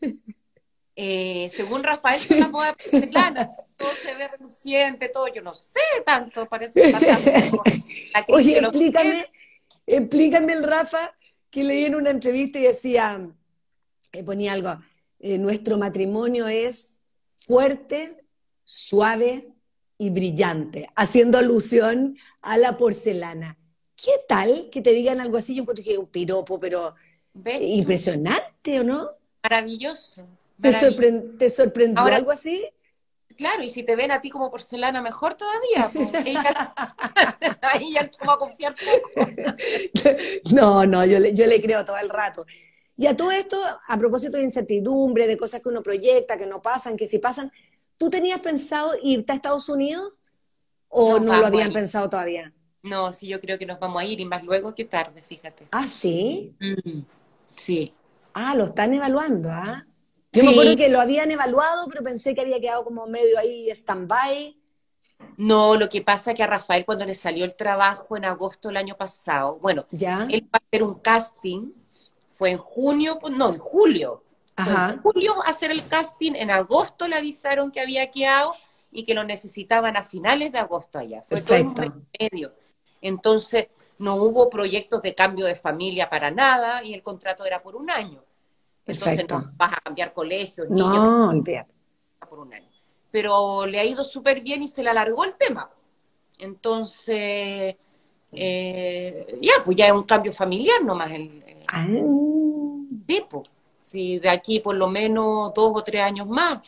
eh, según Rafael son las Sí. bodas de porcelana, todo se ve reluciente, todo, yo no sé tanto, parece que pasamos por la crisis Oye, de los explícame, cielos. explícame el Rafa que leí en una entrevista y decía, eh, ponía algo, eh, nuestro matrimonio es fuerte, suave y brillante, haciendo alusión a la porcelana. ¿Qué tal que te digan algo así? Yo encuentro que es un piropo, pero ¿Ves eh, tú? impresionante, ¿o no? Maravilloso, ¿Te, maravilloso. sorpre- te sorprendió Ahora, algo así? claro, y si te ven a ti como porcelana, mejor todavía, pues. Ella, ahí ya toma a confiar poco. No, no, yo le, yo le creo todo el rato. Y a todo esto, a propósito de incertidumbre, de cosas que uno proyecta, que no pasan, que sí pasan, ¿tú tenías pensado irte a Estados Unidos o Nos no lo vamos a habían ir. pensado todavía? No, sí, yo creo que nos vamos a ir, y más luego que tarde, fíjate. Ah, sí. Mm, sí. Ah, lo están evaluando, ¿ah? Yo me acuerdo Sí, que lo habían evaluado, pero pensé que había quedado como medio ahí stand-by. no, lo que pasa es que a Rafael cuando le salió el trabajo en agosto del año pasado, bueno, ¿Ya? él va a hacer un casting, fue en junio, pues, no, en julio, fue en Ajá. julio hacer el casting, en agosto le avisaron que había quedado y que lo necesitaban a finales de agosto allá. Fue todo en un mes Perfecto. y medio. Entonces, no hubo proyectos de cambio de familia para nada y el contrato era por un año. Entonces, Perfecto. no vas a cambiar colegios, niños, No, olvídate. por un año. Pero le ha ido súper bien y se le alargó el tema. Entonces, eh, ya, pues ya es un cambio familiar nomás el, el Ah. tipo. Si de aquí por lo menos dos o tres años más,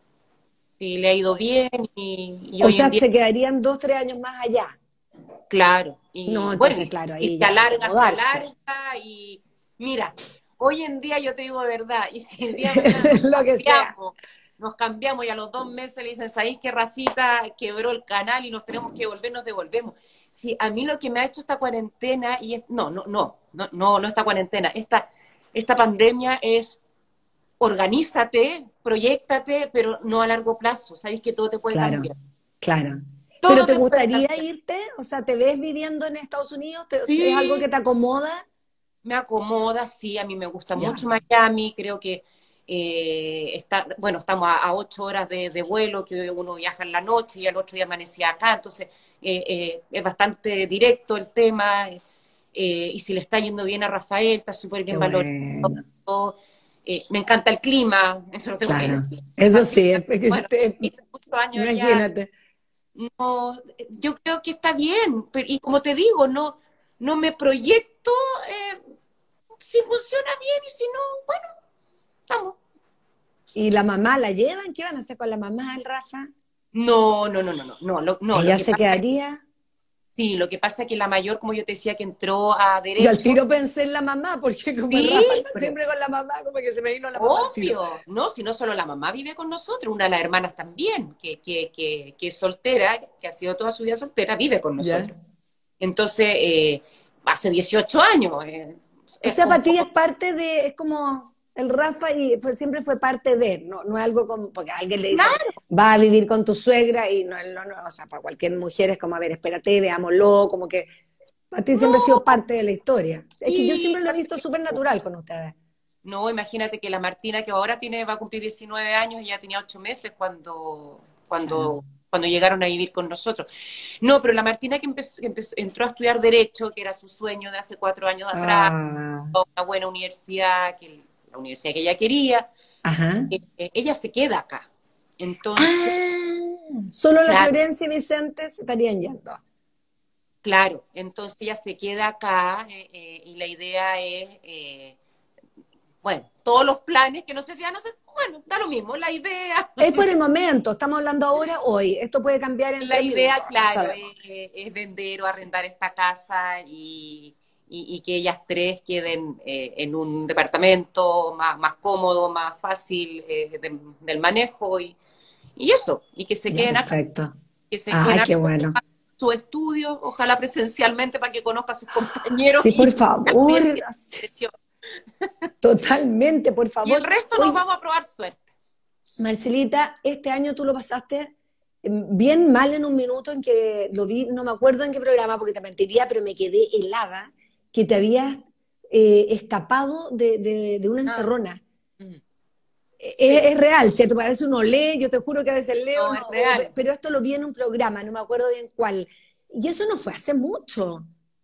si le ha ido bien y, y O hoy en sea, día, se quedarían dos, tres años más allá. claro, No, y bueno, entonces, y, claro, y ahí se ya hay que alarga, se mudarse. alarga, y mira, hoy en día yo te digo de verdad, y si el día de mañana nos Lo que sea. cambiamos, nos cambiamos y a los dos meses le dicen, ¿sabéis que Rafita quebró el canal y nos tenemos que volver, nos devolvemos? Sí, a mí lo que me ha hecho esta cuarentena, y es, no, no, no, no, no, no esta cuarentena, esta, esta pandemia es organízate, proyéctate, pero no a largo plazo, sabéis que todo te puede Claro, cambiar. claro. ¿Pero Todo te te puede gustaría cambiar. irte? O sea, ¿te ves viviendo en Estados Unidos? ¿Te- ¿Es algo que Sí, te acomoda? me acomoda, sí, a mí me gusta Ya. mucho Miami, creo que eh, está, bueno, estamos a, a ocho horas de, de vuelo, que uno viaja en la noche y al otro día amanecía acá, entonces eh, eh, es bastante directo el tema, eh, y si le está yendo bien a Rafael, está súper Qué bien valorado. bueno. Eh, me encanta el clima, eso lo tengo que Claro. decir. Eso Así, sí, es que bueno, te- hice muchos años allá. imagínate. No, yo creo que está bien, pero, y como te digo, no, no me proyecto, eh, si funciona bien y si no, bueno, estamos. ¿Y la mamá la llevan? ¿Qué van a hacer con la mamá del Rafa? No, no, no, no, no, no, lo, no, lo ¿Ella que se pasa, quedaría? sí, lo que pasa es que la mayor, como yo te decía, que entró a Yo al Derecho, tiro pensé en la mamá, porque como el sí, Rafa anda pero siempre con la mamá, como que se me vino la mamá al tiro. obvio, no, si no solo la mamá vive con nosotros, una de las hermanas también, que, que, que, que es soltera, que ha sido toda su vida soltera, vive con ¿Ya? nosotros. Entonces, eh, hace dieciocho años, eh, O es sea, como, para ti es parte de, es como el Rafa y fue, siempre fue parte de, no, no es algo como, porque a alguien le dicen, claro, va a vivir con tu suegra y no, no, no, o sea, para cualquier mujer es como, a ver, espérate, veámoslo, como que para ti siempre ha sido no, parte de la historia. Es que yo sí, siempre lo he parte visto de- súper natural con ustedes. no, imagínate que la Martina, que ahora tiene, va a cumplir diecinueve años, y ya tenía ocho meses cuando, Claro. cuando, cuando llegaron a vivir con nosotros. No, pero la Martina que, empezó, que empezó, entró a estudiar Derecho, que era su sueño de hace cuatro años atrás, Ah, una buena universidad, que, la universidad que ella quería, ajá. eh, eh, ella se queda acá. Entonces, Ah, solo la claro, Florencia y Vicente se estarían yendo. claro, entonces ella se queda acá, eh, eh, y la idea es, eh, bueno, todos los planes, que no sé si van a ser, bueno, da lo mismo, la idea. Es por el momento, estamos hablando ahora, hoy. Esto puede cambiar en La tres minutos, idea, no claro, sabemos. es, es vender o arrendar esta casa, y, y- y que ellas tres queden eh, en un departamento más, más cómodo, más fácil, eh, de- del manejo, y, y eso, y que se Ya, queden acá, perfecto. que se queden Ay, acá, qué bueno. su estudio, ojalá presencialmente para que conozca a sus compañeros Sí, por y a la favor. universidad. Totalmente, por Y el favor. resto nos Oye, vamos a probar suerte. Marcelita, este año tú lo pasaste bien mal en un minuto en que lo vi, no me acuerdo en qué programa, porque te mentiría, pero me quedé helada, que te habías eh, escapado de, de- de una Ah, encerrona. mm, Es, sí, es real, ¿cierto? Porque a veces uno lee, yo te juro que a veces leo, no, no, es o- real. pero esto lo vi en un programa, no me acuerdo bien cuál. Y eso no fue hace mucho.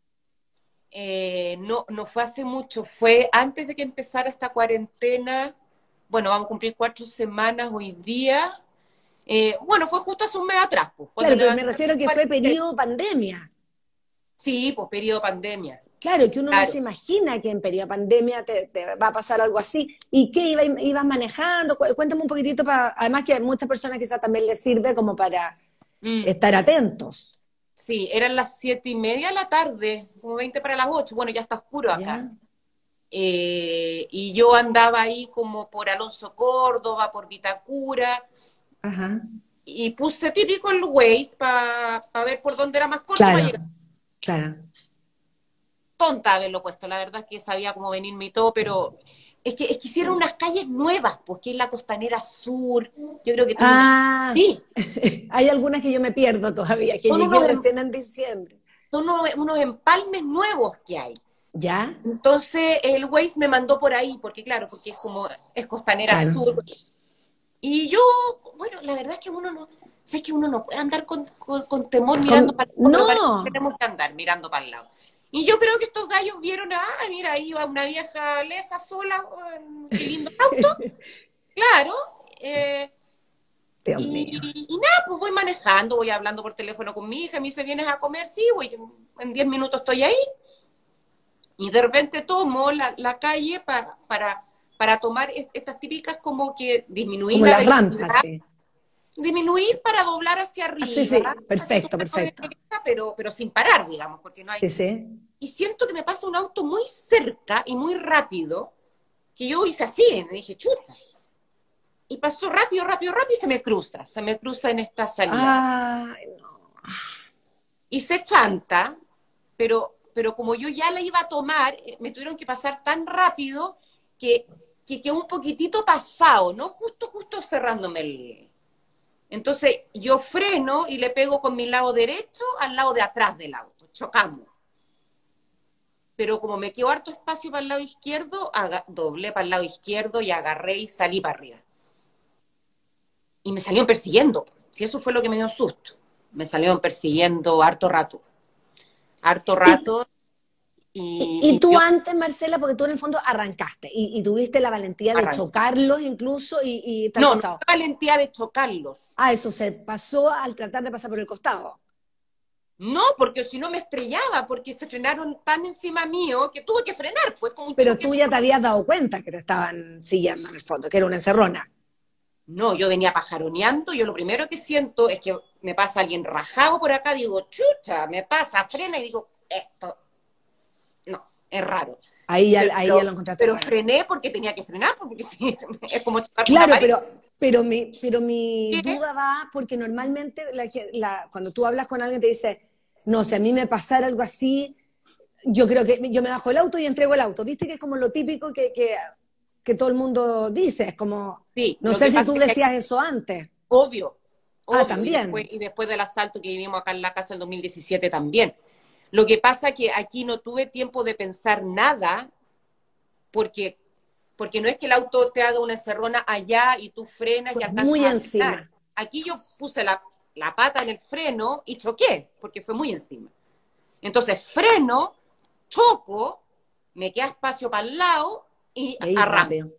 Eh, no, no fue hace mucho, fue antes de que empezara esta cuarentena. Bueno, vamos a cumplir cuatro semanas hoy día. Eh, bueno, fue justo hace un mes atrás, pues, cuando Claro, pero me levantaron refiero la a que fue cuarentena. periodo pandemia. Sí, pues periodo pandemia, Claro, que uno no claro. se imagina que en periodo pandemia te, te va a pasar algo así. ¿Y qué iba, ibas manejando? Cu- Cuéntame un poquitito, para, además que a muchas personas quizás también les sirve como para Mm, estar atentos. sí, eran las siete y media de la tarde, como veinte para las ocho. Bueno, ya está oscuro acá. ¿Ya? Eh, y yo andaba ahí como por Alonso Córdoba, por Vitacura, Ajá. y puse típico el Waze para ver por dónde era más corto para Claro, llegar. claro. Tonta haberlo puesto, la verdad es que sabía cómo venirme y todo, pero es que, es que hicieron unas calles nuevas, porque es la Costanera Sur, yo creo que tú nunca... Ah, Sí, hay algunas que yo me pierdo todavía, que son llegué unos, em- recién en diciembre. son unos, unos empalmes nuevos que hay. ¿Ya? Entonces el Waze me mandó por ahí, porque claro, porque es como, es Costanera Claro. Sur. Y yo, bueno, la verdad es que uno no, ¿Sabes que uno no puede andar con, con, con temor Con- mirando para el lado? Pero parece no, que tenemos que andar mirando para el lado. Y yo creo que estos gallos vieron, ah, mira, ahí va una vieja lesa sola, oh, qué lindo auto, claro. eh, Dios mío. y, y nada, pues voy manejando, voy hablando por teléfono con mi hija, me dice, ¿vienes a comer? Sí, voy, en diez minutos estoy ahí. Y de repente tomo la, la calle para, para, para tomar estas típicas como que disminuir Como la las rampas, velocidad, sí. disminuir para doblar hacia Ah, sí, arriba, sí, hacia tu perfecto, mano perfecto. derecha, pero, pero sin parar, digamos, porque no hay... Sí, sí. Y siento que me pasa un auto muy cerca y muy rápido, que yo hice así, me dije, chuta. Y pasó rápido, rápido, rápido y se me cruza, se me cruza en esta salida. Ay, no. Y se chanta, pero, pero como yo ya la iba a tomar, eh, me tuvieron que pasar tan rápido que, que quedó un poquitito pasado, ¿no? Justo, justo cerrándome el... Entonces yo freno y le pego con mi lado derecho al lado de atrás del auto, chocamos. Pero como me quedó harto espacio para el lado izquierdo, aga- doblé para el lado izquierdo y agarré y salí para arriba. Y me salieron persiguiendo. Si eso fue lo que me dio susto. Me salieron persiguiendo harto rato. Harto Y, rato. y- Y, y y tú yo antes, Marcela, porque tú en el fondo arrancaste y, y tuviste la valentía de arranqué. chocarlos incluso y, y estar al No, no costado. fue valentía de chocarlos. Ah, eso se pasó al tratar de pasar por el costado. No, porque si no me estrellaba, porque se frenaron tan encima mío que tuve que frenar, pues como un Pero choque. tú ya te habías dado cuenta que te estaban siguiendo en el fondo, que era una encerrona. No, yo venía pajaroneando, yo lo primero que siento es que me pasa alguien rajado por acá, digo, chucha, me pasa, frena y digo, esto, no, es raro. Ahí ya, ahí ya Pero, lo encontraste pero raro. frené porque tenía que frenar, porque sí, es como chocar con una Claro, pared. pero, pero, mi, pero mi ¿Qué? duda va porque normalmente la ge- la- cuando tú hablas con alguien te dice, no, si a mí me pasara algo así, yo creo que yo me bajo el auto y entrego el auto. ¿Viste que es como lo típico que, que, que todo el mundo dice? Es como, Sí, no lo sé que si pasa tú es que decías eso antes. obvio, Ah, obvio, y después, también. y después del asalto que vivimos acá en la casa en dos mil diecisiete también. Lo que pasa es que aquí no tuve tiempo de pensar nada, porque, porque no es que el auto te haga una encerrona allá y tú frenas y Fue alcanzas muy a frenar. encima. Aquí yo puse la, la pata en el freno y choqué, porque fue muy encima. Entonces freno, choco, me queda espacio para el lado y Y ahí arranco. rápido.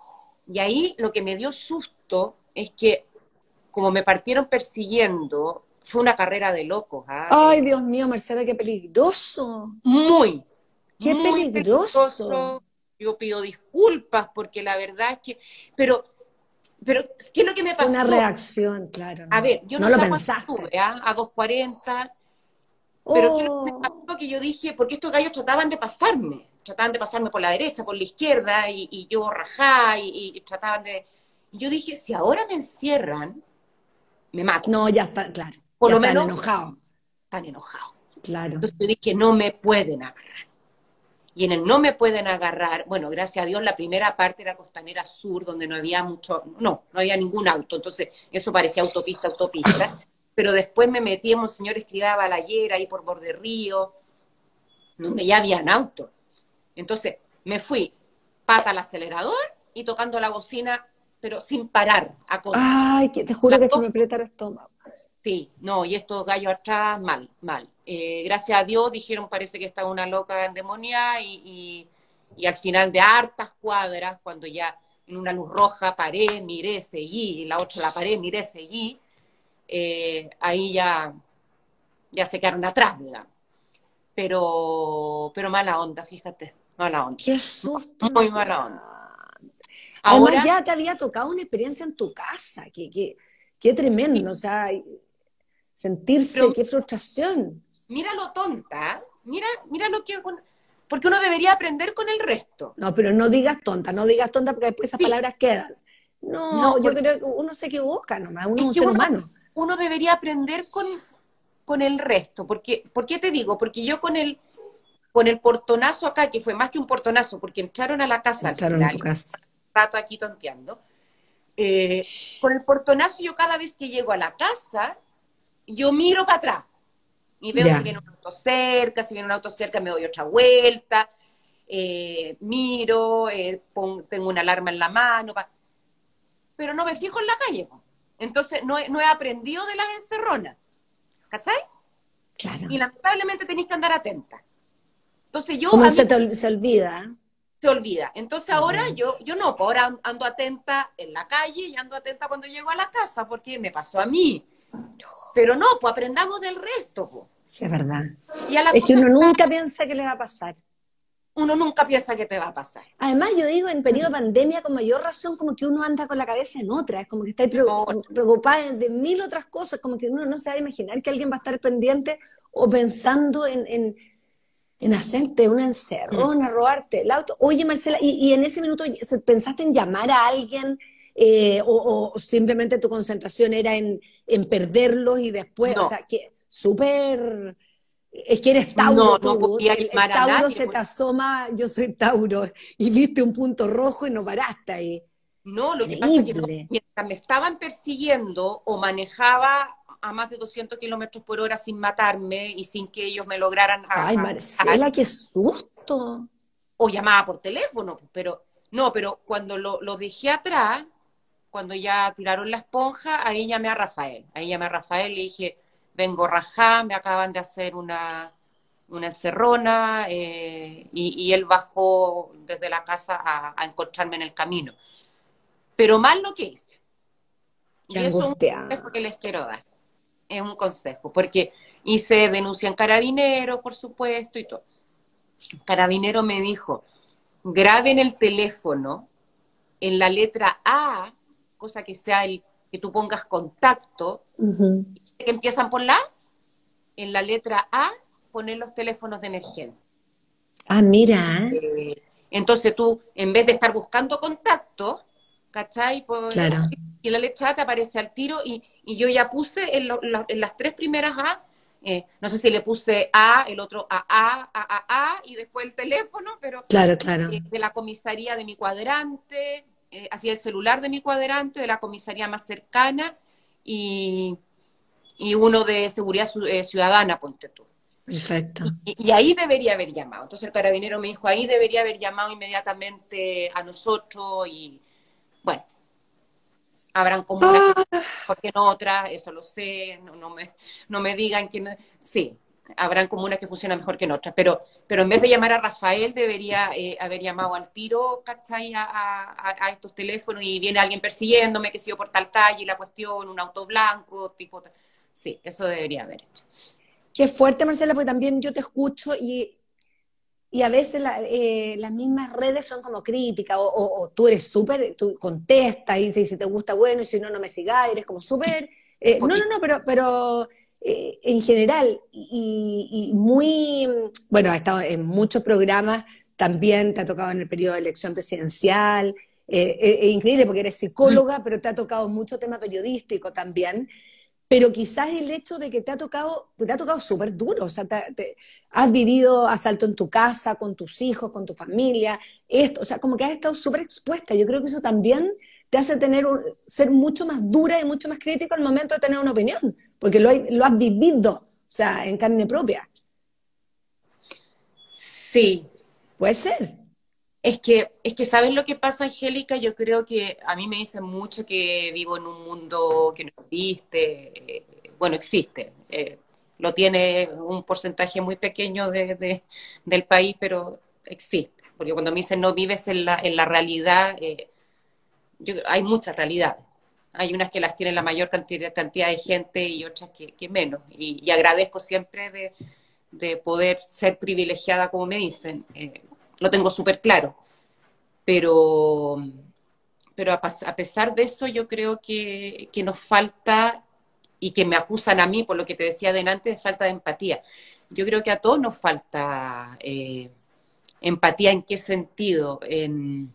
Y ahí lo que me dio susto es que como me partieron persiguiendo, fue una carrera de locos, ¿ah? Ay, Eh, Dios mío, Marcela, qué peligroso. muy, Qué muy peligroso. peligroso. Yo pido disculpas porque la verdad es que, pero, pero, ¿qué es lo que me Fue una pasó? reacción, claro, A no. ver, yo No no lo sé a cuánto pensaste. estuve, ¿ah? A dos cuarenta, pero ¿qué es lo que me Oh, pasó? Que yo dije, porque estos gallos trataban de pasarme, trataban de pasarme por la derecha, por la izquierda, y, y yo rajá, y, y trataban de... Y yo dije, si ahora me encierran, me matan. no, ya está, claro. Por Ya lo están menos enojados. están enojados. Claro. Entonces yo dije, no me pueden agarrar. Y en el no me pueden agarrar, bueno, gracias a Dios la primera parte era Costanera Sur, donde no había mucho, no, no había ningún auto, entonces eso parecía autopista, autopista. Pero después me metí en Monseñor Escrivá Balayera, ahí por Borde Río, donde ya habían autos. Entonces me fui pata al acelerador y tocando la bocina, pero sin parar, a concho. Ay, que te juro Las que se dos. me aprieta el estómago. Sí, no, y estos gallos atrás, mal, mal. Eh, gracias a Dios dijeron, parece que estaba una loca endemoniada y, y, y al final de hartas cuadras, cuando ya en una luz roja paré, miré, seguí, y la otra la paré, miré, seguí, eh, ahí ya, ya se quedaron atrás, digamos. Pero, pero mala onda, fíjate, mala onda. Qué susto, Muy mala onda. Nadia. Además, Ahora, ya te había tocado una experiencia en tu casa. Qué, qué, qué sí, tremendo. O sea, sentirse, pero qué frustración. mira lo tonta, mira, mira lo que... Porque uno debería aprender con el resto. No, pero no digas tonta, no digas tonta porque después esas Sí, palabras quedan. No, no, yo porque creo que uno se equivoca nomás, uno es es un que ser uno, humano. uno debería aprender con, con el resto. Porque, ¿por qué te digo? Porque yo con el, con el portonazo acá, que fue más que un portonazo, porque entraron a la casa al Entraron en final, tu casa. rato aquí tonteando, eh, con el portonazo yo cada vez que llego a la casa, yo miro para atrás y veo si Ya. viene un auto cerca, si viene un auto cerca me doy otra vuelta, eh, miro, eh, pon- tengo una alarma en la mano, pa- pero no me fijo en la calle, po. Entonces, no he, no he aprendido de las encerronas, ¿cachai? Claro. Y lamentablemente tenéis que andar atenta. Entonces yo, ¿Cómo a mí se, te, se olvida? se olvida. Entonces ahora Uh-huh. yo, yo no, pues ahora ando atenta en la calle y ando atenta cuando llego a la casa, porque me pasó a mí. Pero no, pues aprendamos del resto, pues. Sí, es verdad. Y a las Es que cosas uno nunca piensa que le va a pasar. uno nunca piensa que te va a pasar. Además, yo digo, en periodo de pandemia, con mayor razón, como que uno anda con la cabeza en otra, es como que está preocupada de mil otras cosas, como que uno no se va a imaginar que alguien va a estar pendiente o pensando en, en, en hacerte una encerrona, robarte el auto. Oye, Marcela, y, y en ese minuto pensaste en llamar a alguien eh, o, o simplemente tu concentración era en, en perderlos y después, o No, sea, que súper... Es que eres no, Tauro no tú, podía el, el llamar a Tauro nadie. se te asoma, yo soy Tauro, y viste un punto rojo y no paraste ahí. No, lo que pasa es que no, Increíble. mientras me estaban persiguiendo o manejaba a más de doscientos kilómetros por hora sin matarme y sin que ellos me lograran Ay, a, a, Marcela, qué susto. o llamaba por teléfono, pero no, pero cuando lo, lo dejé atrás, cuando ya tiraron la esponja, ahí llamé a Rafael. Ahí llamé a Rafael y le dije, vengo rajá, me acaban de hacer una, una encerrona, eh, y, y él bajó desde la casa a, a encontrarme en el camino. Pero mal lo que hice. Qué Y eso es un angustia. consejo que les quiero dar. Es un consejo, porque hice denuncia en Carabinero, por supuesto, y todo. Carabinero me dijo, graben el teléfono en la letra A, cosa que sea el que tú pongas contacto, Ujú. que empiezan por la A, en la letra A poner los teléfonos de emergencia. Ah, mira, Eh, entonces tú, en vez de estar buscando contacto, ¿cachai? Por, claro. y la letra A te aparece al tiro y, y yo ya puse en, lo, la, en las tres primeras A, eh, no sé si le puse A, el otro A, A, A, A, A, y después el teléfono, pero Claro, claro. eh, de la comisaría de mi cuadrante, eh, así el celular de mi cuadrante, de la comisaría más cercana y, y uno de seguridad eh, ciudadana, ponte tú. Perfecto. Y, y, ahí debería haber llamado. Entonces el carabinero me dijo, ahí debería haber llamado inmediatamente a nosotros y bueno, habrán comunas que Ah, mejor que en otras, eso lo sé, no, no, me, no me digan que no, sí, habrán comunas que funcionan mejor que en otras, pero, pero en vez de llamar a Rafael debería eh, haber llamado al tiro, ¿cachai? A, a, a estos teléfonos y viene alguien persiguiéndome, que sigo por tal calle, la cuestión, un auto blanco, tipo, sí, eso debería haber hecho. qué fuerte, Marcela, porque también yo te escucho y, y a veces la, eh, las mismas redes son como críticas, o, o, o tú eres súper, tú contestas y dices, si te gusta, bueno, y si no, no me sigas, eres como súper... Eh, no, no, no, pero, pero eh, en general, y, y muy... Bueno, has estado en muchos programas, también te ha tocado en el periodo de elección presidencial, eh, es, es increíble porque eres psicóloga, pero te ha tocado mucho tema periodístico también. Pero quizás el hecho de que te ha tocado, te ha tocado súper duro, o sea, te, te, has vivido asalto en tu casa, con tus hijos, con tu familia, esto, o sea, como que has estado súper expuesta. Yo creo que eso también te hace tener un, ser mucho más dura y mucho más crítico al momento de tener una opinión, porque lo, hay, lo has vivido, o sea, en carne propia. Sí, Puede ser. es que, es que, ¿sabes lo que pasa, Angélica? Yo creo que a mí me dicen mucho que vivo en un mundo que no existe. Eh, bueno, existe. Eh, lo tiene un porcentaje muy pequeño de, de, del país, pero existe. Porque cuando me dicen no vives en la, en la realidad, eh, yo, hay muchas realidades. Hay unas que las tiene la mayor cantidad, cantidad de gente y otras que, que menos. Y, y agradezco siempre de, de poder ser privilegiada, como me dicen. Eh, lo tengo súper claro, pero, pero a, a, pesar de eso yo creo que, que, nos falta, y que me acusan a mí por lo que te decía adelante, de falta de empatía. Yo creo que a todos nos falta eh, empatía. ¿En qué sentido? En,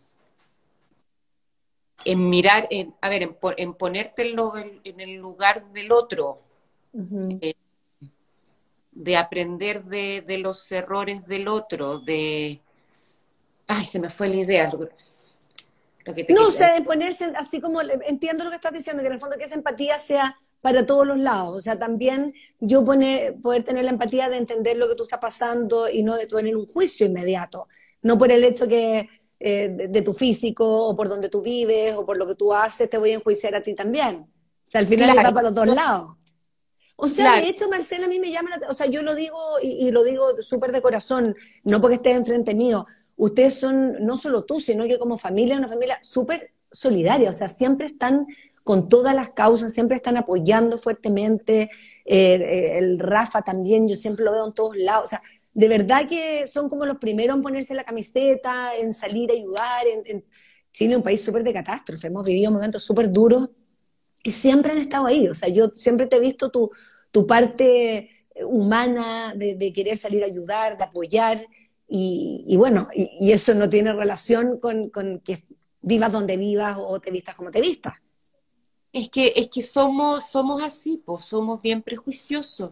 en mirar, en, a ver, en, en ponerte en, lo, en, en, el lugar del otro, Uh -huh. eh, de aprender de, de los errores del otro, de... Ay, se me fue la idea. Lo que te No, o quería sea, decir. de ponerse, así como entiendo lo que estás diciendo, que en el fondo que esa empatía sea para todos los lados. O sea, también yo poner, poder tener la empatía de entender lo que tú estás pasando y no de tener un juicio inmediato. No por el hecho que eh, de, de tu físico o por donde tú vives o por lo que tú haces te voy a enjuiciar a ti también. O sea, al final le va Claro, para los dos lados. O sea, claro. de hecho, Marcela, a mí me llama, la- o sea, yo lo digo y, y lo digo súper de corazón, no porque estés enfrente mío. Ustedes son, no solo tú, sino que como familia, una familia súper solidaria, o sea, siempre están con todas las causas, siempre están apoyando fuertemente. Eh, eh, el Rafa también, yo siempre lo veo en todos lados. O sea, de verdad que son como los primeros en ponerse la camiseta, en salir a ayudar. En, en Chile es un país súper de catástrofe, hemos vivido momentos súper duros y siempre han estado ahí. O sea, yo siempre te he visto tu, tu parte humana de, de querer salir a ayudar, de apoyar, y, y bueno, y, y eso no tiene relación con, con que vivas donde vivas o te vistas como te vistas. Es que, es que somos, somos así, pues, somos bien prejuiciosos.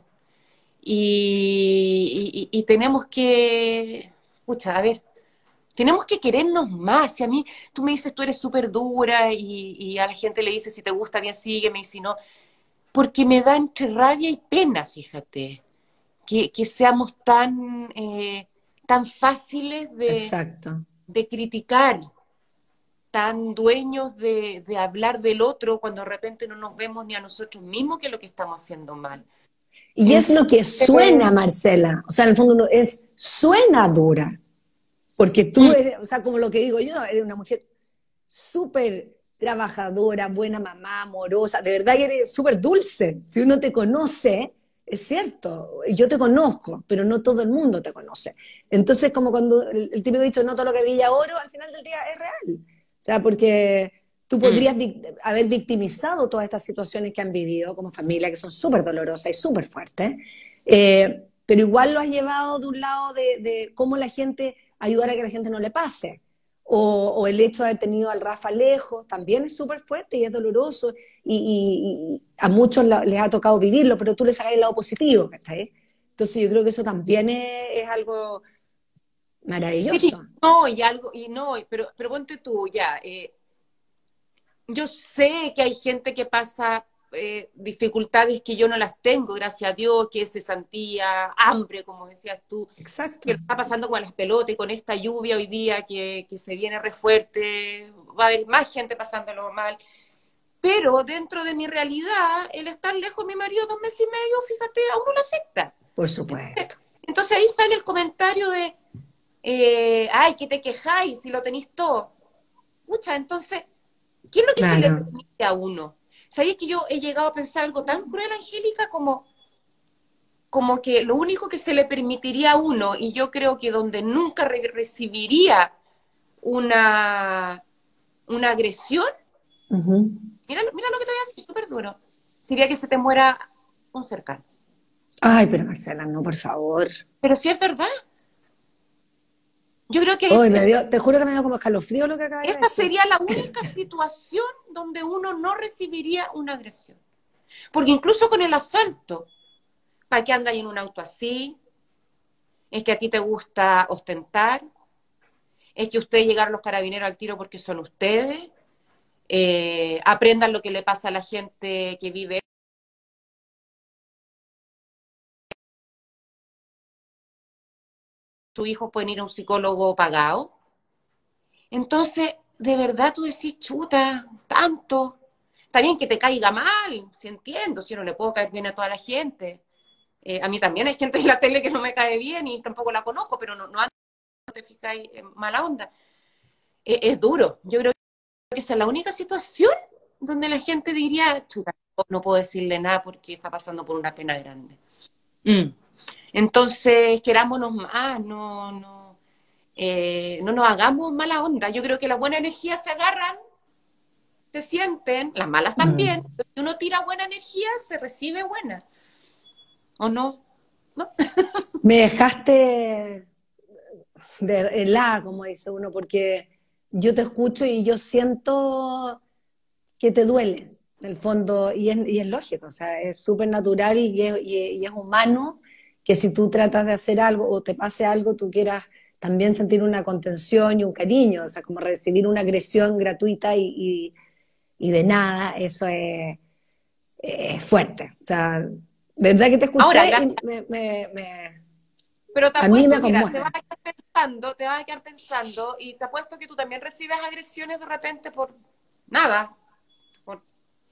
Y, y- y tenemos que, pucha, a ver, tenemos que querernos más. Si a mí, tú me dices, tú eres súper dura y, y a la gente le dices, si te gusta bien, sígueme, y si no, porque me da entre rabia y pena, fíjate, que, que seamos tan, eh, tan fáciles de, Exacto. de criticar, tan dueños de, de hablar del otro cuando de repente no nos vemos ni a nosotros mismos que es lo que estamos haciendo mal. Y es lo que Entonces, suena, Marcela. O sea, en el fondo no, es, suena dura, porque tú mm, eres, o sea, como lo que digo yo, eres una mujer súper trabajadora, buena mamá, amorosa, de verdad que eres súper dulce. Si uno te conoce, es cierto, yo te conozco, pero no todo el mundo te conoce. Entonces, como cuando el, el típico dicho, no todo lo que brilla oro, al final del día es real. O sea, porque tú mm. podrías vic haber victimizado todas estas situaciones que han vivido como familia, que son súper dolorosas y súper fuertes, eh, pero igual lo has llevado de un lado de, de cómo la gente, ayudar a que la gente no le pase. O, o, el hecho de haber tenido al Rafa lejos, también es súper fuerte y es doloroso, y, y, y a muchos la, les ha tocado vivirlo, pero tú le sacas el lado positivo, ¿cachai? Entonces yo creo que eso también es, es algo Sí, maravilloso. no, y algo, y no, pero, pero ponte tú, ya, eh, yo sé que hay gente que pasa eh, dificultades que yo no las tengo, gracias a Dios, que es cesantía, hambre, como decías tú, Exacto. que lo está pasando con las pelotas y con esta lluvia hoy día que, que se viene re fuerte, va a haber más gente pasándolo mal, pero dentro de mi realidad, el estar lejos de mi marido dos meses y medio, fíjate, a uno le afecta. Por supuesto. Entonces ahí sale el comentario de, eh, ay, que te quejáis si lo tenéis todo. Mucha, entonces, ¿qué es lo que se le Claro. permite a uno? ¿Sabéis que yo he llegado a pensar algo tan cruel, Angélica, como, como que lo único que se le permitiría a uno, y yo creo que donde nunca re recibiría una, una agresión, Uh -huh. mira, mira lo que te voy a decir, súper duro, sería que se te muera un cercano. Ay, pero Marcela, no, por favor. Pero si es verdad, yo creo que Hoy es, me es, dio, te juro que me dio como escalofrío lo que acabas de esta decir. sería la única situación donde uno no recibiría una agresión. Porque incluso con el asalto, ¿para qué andas en un auto así? ¿Es que a ti te gusta ostentar? ¿Es que ustedes llegaron los carabineros al tiro porque son ustedes? Eh, aprendan lo que le pasa a la gente que vive. Sus hijos pueden ir a un psicólogo pagado. Entonces, de verdad tú decís, chuta, tanto. Está bien que te caiga mal, si entiendo, si no le puedo caer bien a toda la gente. Eh, a mí también hay gente en la tele que no me cae bien y tampoco la conozco, pero no, no te fijáis en mala onda. Eh, es duro. Yo creo que esa es la única situación donde la gente diría, chuta, no puedo decirle nada porque está pasando por una pena grande. Mm. Entonces, querámonos más, no, no, eh, no nos hagamos mala onda. Yo creo que las buenas energías se agarran, se sienten, las malas también. Mm. Si uno tira buena energía, se recibe buena. ¿O no? ¿No? Me dejaste de helada, como dice uno, porque yo te escucho y yo siento que te duele, en el fondo, y es, y es lógico, o sea, es súper natural y es, y, es, y es humano que si tú tratas de hacer algo o te pase algo, tú quieras también sentir una contención y un cariño, o sea, como recibir una agresión gratuita y, y, y de nada, eso es, es, fuerte. O sea, de verdad que te Ahora, escuché gracias. y me, me, me, Pero te a mí apuesto, me mira, te vas conmueve. a quedar pensando, te vas a quedar pensando, y te apuesto que tú también recibes agresiones de repente por nada, por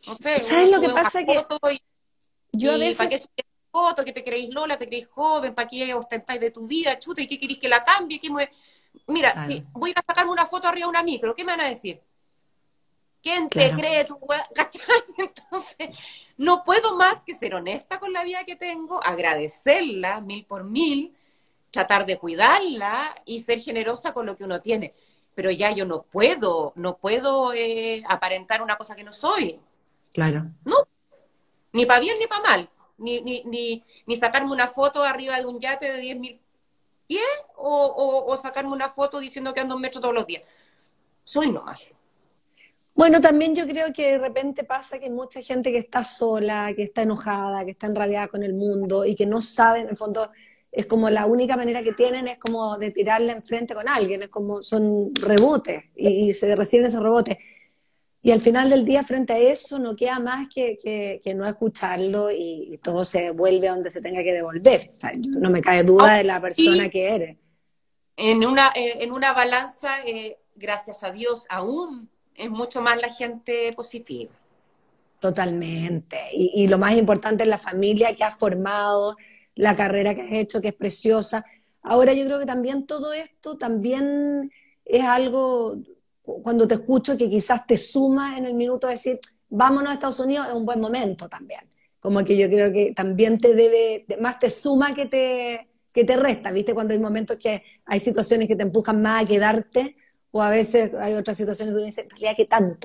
No sé, uno ¿Sabes lo que sube una pasa? Que foto y, yo a y ¿para veces, qué subes foto? ¿Que te creéis Lola? ¿Te creéis joven? ¿Para qué ostentáis de tu vida? Chuta, ¿y qué queréis que la cambie? ¿Qué me... Mira, claro, si voy a ir a sacarme una foto arriba de una micro, ¿qué me van a decir? ¿Quién te claro, cree tu weá? ¿Cachai? Entonces, no puedo más que ser honesta con la vida que tengo, agradecerla mil por mil, tratar de cuidarla y ser generosa con lo que uno tiene. Pero ya yo no puedo, no puedo eh, aparentar una cosa que no soy, claro. ¿no? Ni para bien ni para mal. Ni, ni, ni, ni sacarme una foto arriba de un yate de diez mil pies o, o, o sacarme una foto diciendo que ando un metro todos los días. Soy nomás. Bueno, también yo creo que de repente pasa que hay mucha gente que está sola, que está enojada, que está enrabiada con el mundo y que no saben, en el fondo, es como la única manera que tienen es como de tirarle enfrente con alguien, es como son rebotes y, y se reciben esos rebotes. Y al final del día, frente a eso, no queda más que, que, que no escucharlo y, y todo se devuelve a donde se tenga que devolver. O sea, yo- no me cae duda de la persona Y que eres. en una, en una balanza, eh, gracias a Dios, aún es mucho más la gente positiva. Totalmente. Y, y lo más importante es la familia que has formado, la carrera que has hecho, que es preciosa. Ahora yo creo que también todo esto también es algo, cu- cuando te escucho, que quizás te suma en el minuto de decir, vámonos a Estados Unidos, es un buen momento también. Como que yo creo que también te debe, te- más te suma que te, que te resta, ¿viste? Cuando hay momentos que hay situaciones que te empujan más a quedarte, o a veces hay otras situaciones que uno dice, en realidad, ¿qué tanto?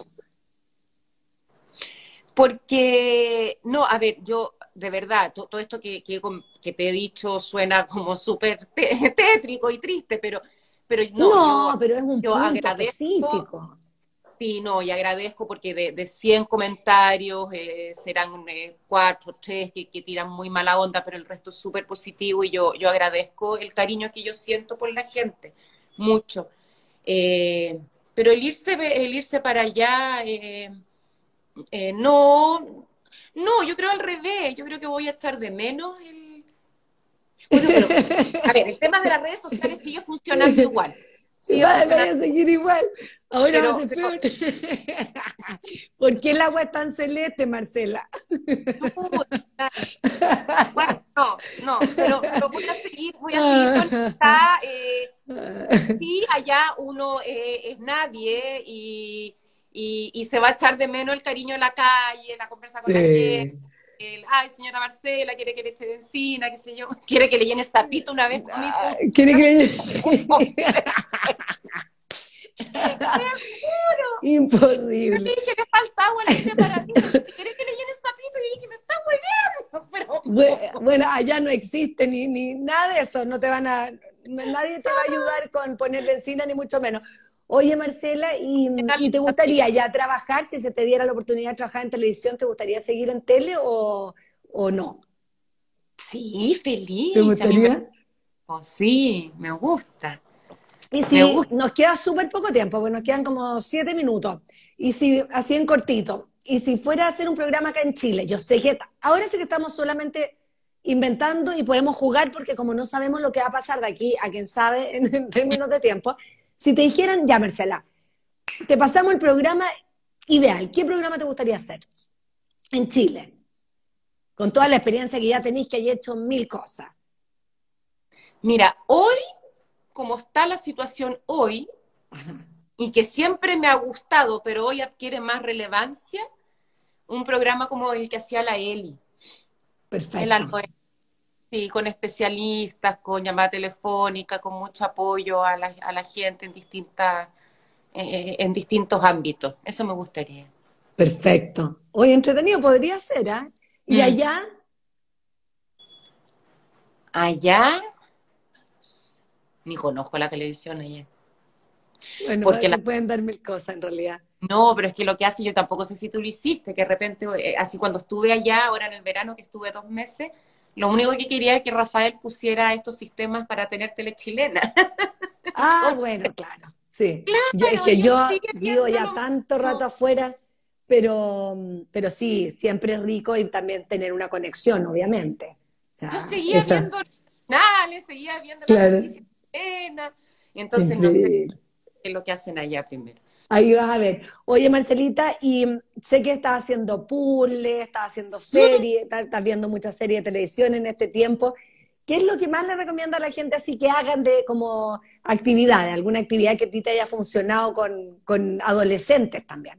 Porque, no, a ver, yo, de verdad, to- todo esto que, que, que te he dicho suena como súper té- tétrico y triste, pero, pero no, yo, No, pero es un yo punto agradezco, específico. sí, no, y agradezco porque de, de cien comentarios eh, serán eh, cuatro, tres que, que tiran muy mala onda, pero el resto es súper positivo y yo, yo agradezco el cariño que yo siento por la gente, mucho. Eh, pero el irse, el irse para allá... Eh, eh, no, no, yo creo al revés, yo creo que voy a echar de menos el... Bueno, pero, a ver, el tema de las redes sociales sigue funcionando igual, sigue Va- funcionando, Vaya a seguir igual. Ahora va a pero, ser pero peor. ¿Por qué el agua es tan celeste, Marcela? chuta, bueno, no, no, pero, pero voy a seguir, voy a seguir conectada. Eh, sí, allá uno eh, es nadie y, y, y se va a echar de menos el cariño de la calle, la conversa con la gente. Sí. El, ay, señora Marcela, quiere que le eche benzina, qué sé yo, quiere que le llene sapito una vez comí un, Ay, ¿quiere que le... un hombre. Yo le Imposible. dije, le falta agua, le dije para mí, si quiere que le llene sapito, y dije, me está hueveando, pero Bue- Bueno, allá no existe ni, ni nada de eso, no te van a, nadie te va a ayudar con poner benzina, ni mucho menos. Oye, Marcela, ¿y, y te gustaría ya trabajar, si se te diera la oportunidad de trabajar en televisión, te gustaría seguir en tele o, o no? sí, ¿Te feliz, a mí me, gustaría? oh, sí, me gusta, Y me si gusta. nos queda súper poco tiempo, porque nos quedan como siete minutos, y si así en cortito, y si fuera a hacer un programa acá en Chile, yo sé que ahora sí que estamos solamente inventando y podemos jugar porque como no sabemos lo que va a pasar de aquí a quién sabe en, en términos de tiempo, si te dijeran, ya Marcela, te pasamos el programa ideal, ¿qué programa te gustaría hacer en Chile? Con toda la experiencia que ya tenéis, que hay hecho mil cosas. Mira, hoy, como está la situación hoy, y que siempre me ha gustado, pero hoy adquiere más relevancia, un programa como el que hacía la Eli, en la Perfecto. noche, sí, con especialistas, con llamada telefónica, con mucho apoyo a la, a la gente en distintas, eh, en distintos ámbitos. Eso me gustaría. Perfecto. Hoy entretenido podría ser, ¿ah? ¿Eh? Y Mm. allá, Allá, ni conozco la televisión allá. bueno, Porque la, se pueden dar mil cosas en realidad. no, pero es que lo que hace, yo tampoco sé si tú lo hiciste, que de repente, eh, así cuando estuve allá, ahora en el verano que estuve dos meses, lo único que quería es que Rafael pusiera estos sistemas para tener tele chilena. Ah, Entonces, bueno, claro, sí. Yo, es claro, que y él yo sigue vivo viendo ya lo tanto rato mismo. afuera, pero, pero sí, siempre es rico y también tener una conexión, obviamente. O Yo sea, seguía esa, viendo los canales, seguía viendo las claro, noticias chilenas, y entonces no sé sí. qué es lo que hacen allá primero. Ahí vas a ver. Oye, Marcelita, y mm, sé que estás haciendo puzzles, estás haciendo series, estás, estás viendo muchas series de televisión en este tiempo. ¿Qué es lo que más le recomienda a la gente así que hagan de como actividades? ¿Alguna actividad que a ti te haya funcionado con, con adolescentes también?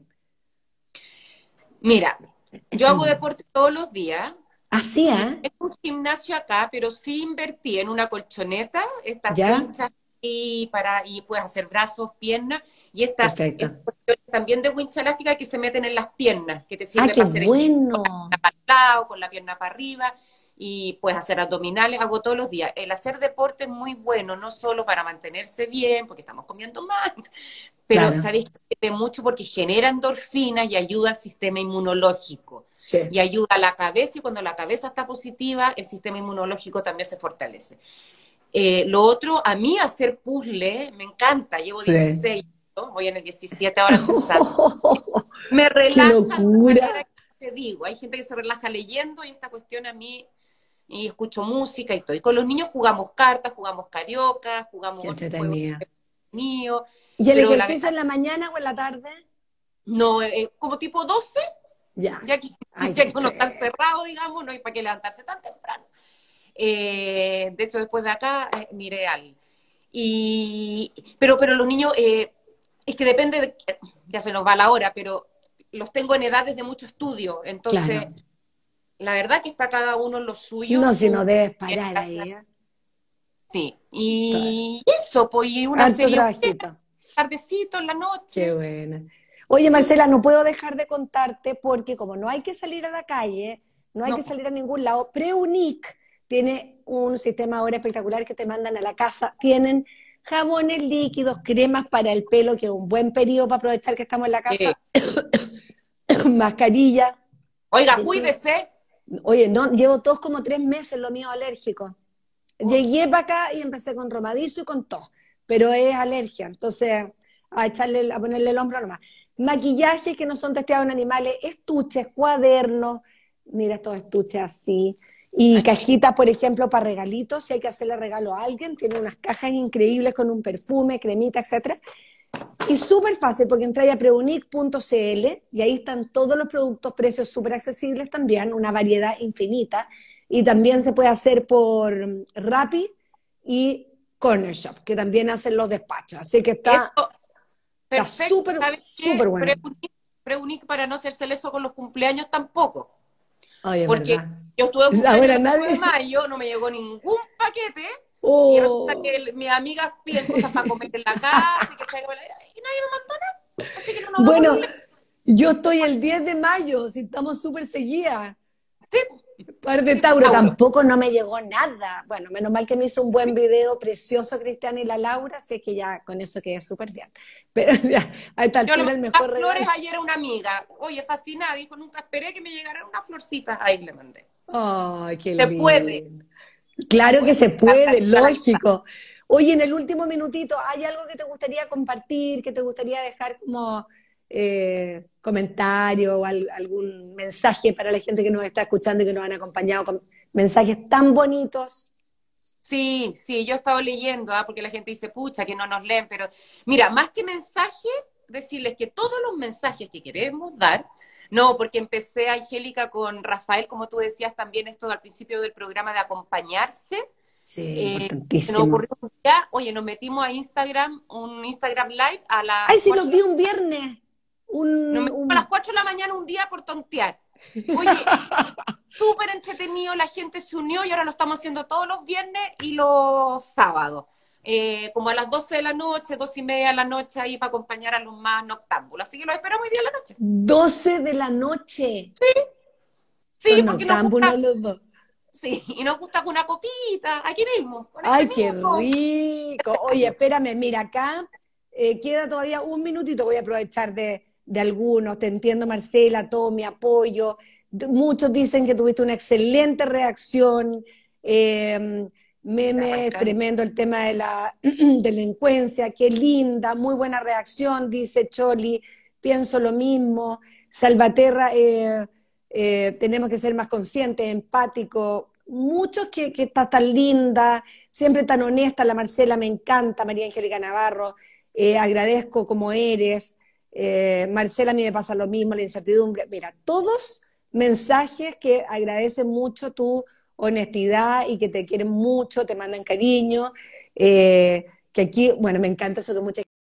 Mira, yo hago deporte todos los días Así, y ¿ah? tengo un gimnasio acá, pero sí invertí en una colchoneta, estas ¿Ya? winchas y para y puedes hacer brazos, piernas y estas, Perfecto. estas cuestiones también de wincha elástica que se meten en las piernas, que te Ah, sirve qué para hacer ejercicio bueno. para el lado, con la pierna para arriba, y puedes hacer abdominales, hago todos los días. El hacer deporte es muy bueno, no solo para mantenerse bien, porque estamos comiendo más, pero Claro, sabéis que sirve mucho porque genera endorfinas y ayuda al sistema inmunológico. sí. Y ayuda a la cabeza, y cuando la cabeza está positiva, el sistema inmunológico también se fortalece. Eh, lo otro, a mí hacer puzzle me encanta, llevo Sí. dieciséis, ¿no? Voy en el diecisiete ahora empezando. Me ¡Qué relaja de una manera locura! que te digo. Hay gente que se relaja leyendo y esta cuestión a mí, y escucho música y todo. Y con los niños jugamos cartas, jugamos carioca, jugamos ¡Qué otros juegos entretenida! míos, ¿Y el pero la ejercicio verdad, en la mañana o en la tarde? no, eh, como tipo doce, Ya. ya que, Ay, qué ya que uno está entrete. cerrado, digamos, no hay para qué levantarse tan temprano. Eh, de hecho, después de acá, eh, miré al... Y, pero, pero los niños, eh, es que depende, de, ya se nos va la hora, pero los tengo en edades de mucho estudio, entonces Claro. la verdad que está cada uno en lo suyo, No, si su no debes en parar casa, ahí, ¿eh? sí. Está- Y eso, pues, y una Harto serie trabajito. tardecito en la Qué noche. buena. Oye, Marcela, no puedo dejar de contarte porque como no hay que salir a la calle, no hay que No, pues, salir a ningún lado, Preunic tiene un sistema ahora espectacular que te mandan a la casa. Tienen jabones líquidos, cremas para el pelo, que es un buen periodo para aprovechar que estamos en la eh, casa, mascarilla. oiga, Tienen una- cuídese. Oye, no, llevo todos como tres meses lo mío alérgico. Oh, Llegué para acá y empecé con romadizo y con tos, pero es alergia, entonces a echarle, a ponerle el hombro nomás. Maquillajes que no son testeados en animales, estuches, cuadernos, mira estos estuches así, y ay, qué lindo. cajitas, por ejemplo, para regalitos, si hay que hacerle regalo a alguien, tiene unas cajas increíbles con un perfume, cremita, etcétera. Y súper fácil, porque entra a preunic punto c l y ahí están todos los productos, precios súper accesibles también, una variedad infinita. Y también se puede hacer por Rappi y Corner Shop, que también hacen los despachos. Así que está Eso, está perfecto. súper, ¿Sabes súper qué? bueno. Preunic, preunic para no hacerse eso con los cumpleaños tampoco. Ay, es Porque verdad. yo estuve de cumpleaños Ahora el ocho de nadie. mayo, no me llegó ningún paquete, y resulta que Oh. el- mis amigas piden cosas para comer en la casa, y, que traigo la- y nadie me mandó nada. Así que no nos vamos a Bueno, los leches. yo estoy el diez de mayo, si estamos súper seguidas. Sí, Par de tipo Tauro, Tauro. tampoco no me llegó nada. Bueno, menos mal que me hizo un buen video precioso Cristiana y la Laura, así que ya con eso quedé súper bien. Pero ya, a esta Yo le altura mandé el las mejor flores regalo. ayer a una amiga. Oye, fascinada, dijo, nunca esperé que me llegaran unas florcitas. Ahí le mandé. Ay, qué Se puede, lindo. se Claro que puede. se Dar la puede, ayuda a la distancia. lógico. Oye, en el último minutito, ¿hay algo que te gustaría compartir, que te gustaría dejar como eh, comentario o al- algún mensaje para la gente que nos está escuchando y que nos han acompañado con mensajes tan bonitos? Sí, sí, yo he estado leyendo, ¿ah? Porque la gente dice, pucha, que no nos leen, pero mira, más que mensaje, decirles que todos los mensajes que queremos dar, no, porque empecé, Angélica, con Rafael, como tú decías también esto al principio del programa de acompañarse, Sí, eh, se nos importantísimo. ocurrió un día, oye, nos metimos a Instagram, un Instagram Live a Ay, las sí, los cuatro, vi un viernes. nos Un, metimos a las un... cuatro de la mañana un día por tontear. Oye, súper entretenido, la gente se unió y ahora lo estamos haciendo todos los viernes y los sábados. Eh, como a las doce de la noche, doce y media de la noche, ahí para acompañar a los más noctámbulos. Así que los esperamos hoy día de la noche. doce de la noche. Sí, Son porque nos gusta, noctámbulos los dos. sí, y nos gusta con una copita, aquí mismo, con este Ay, qué mismo rico. Oye, horario. espérame, mira, acá eh, queda todavía un minutito, voy a aprovechar de, de algunos. Te entiendo, Marcela, todo mi apoyo. D- Muchos dicen que tuviste una excelente reacción. Eh, Está Meme, bacán. tremendo el tema de la delincuencia, qué linda, muy buena reacción, dice Choli. Pienso lo mismo. Salvaterra, eh, eh, tenemos que ser más conscientes, empáticos. Muchos que, que está tan linda, siempre tan honesta, la Marcela me encanta, María Angélica Navarro, eh, agradezco como eres. Eh, Marcela, a mí me pasa lo mismo, la incertidumbre. Mira, todos mensajes que agradecen mucho tu honestidad y que te quieren mucho, te mandan cariño. eh, que aquí, bueno, me encanta eso que mucha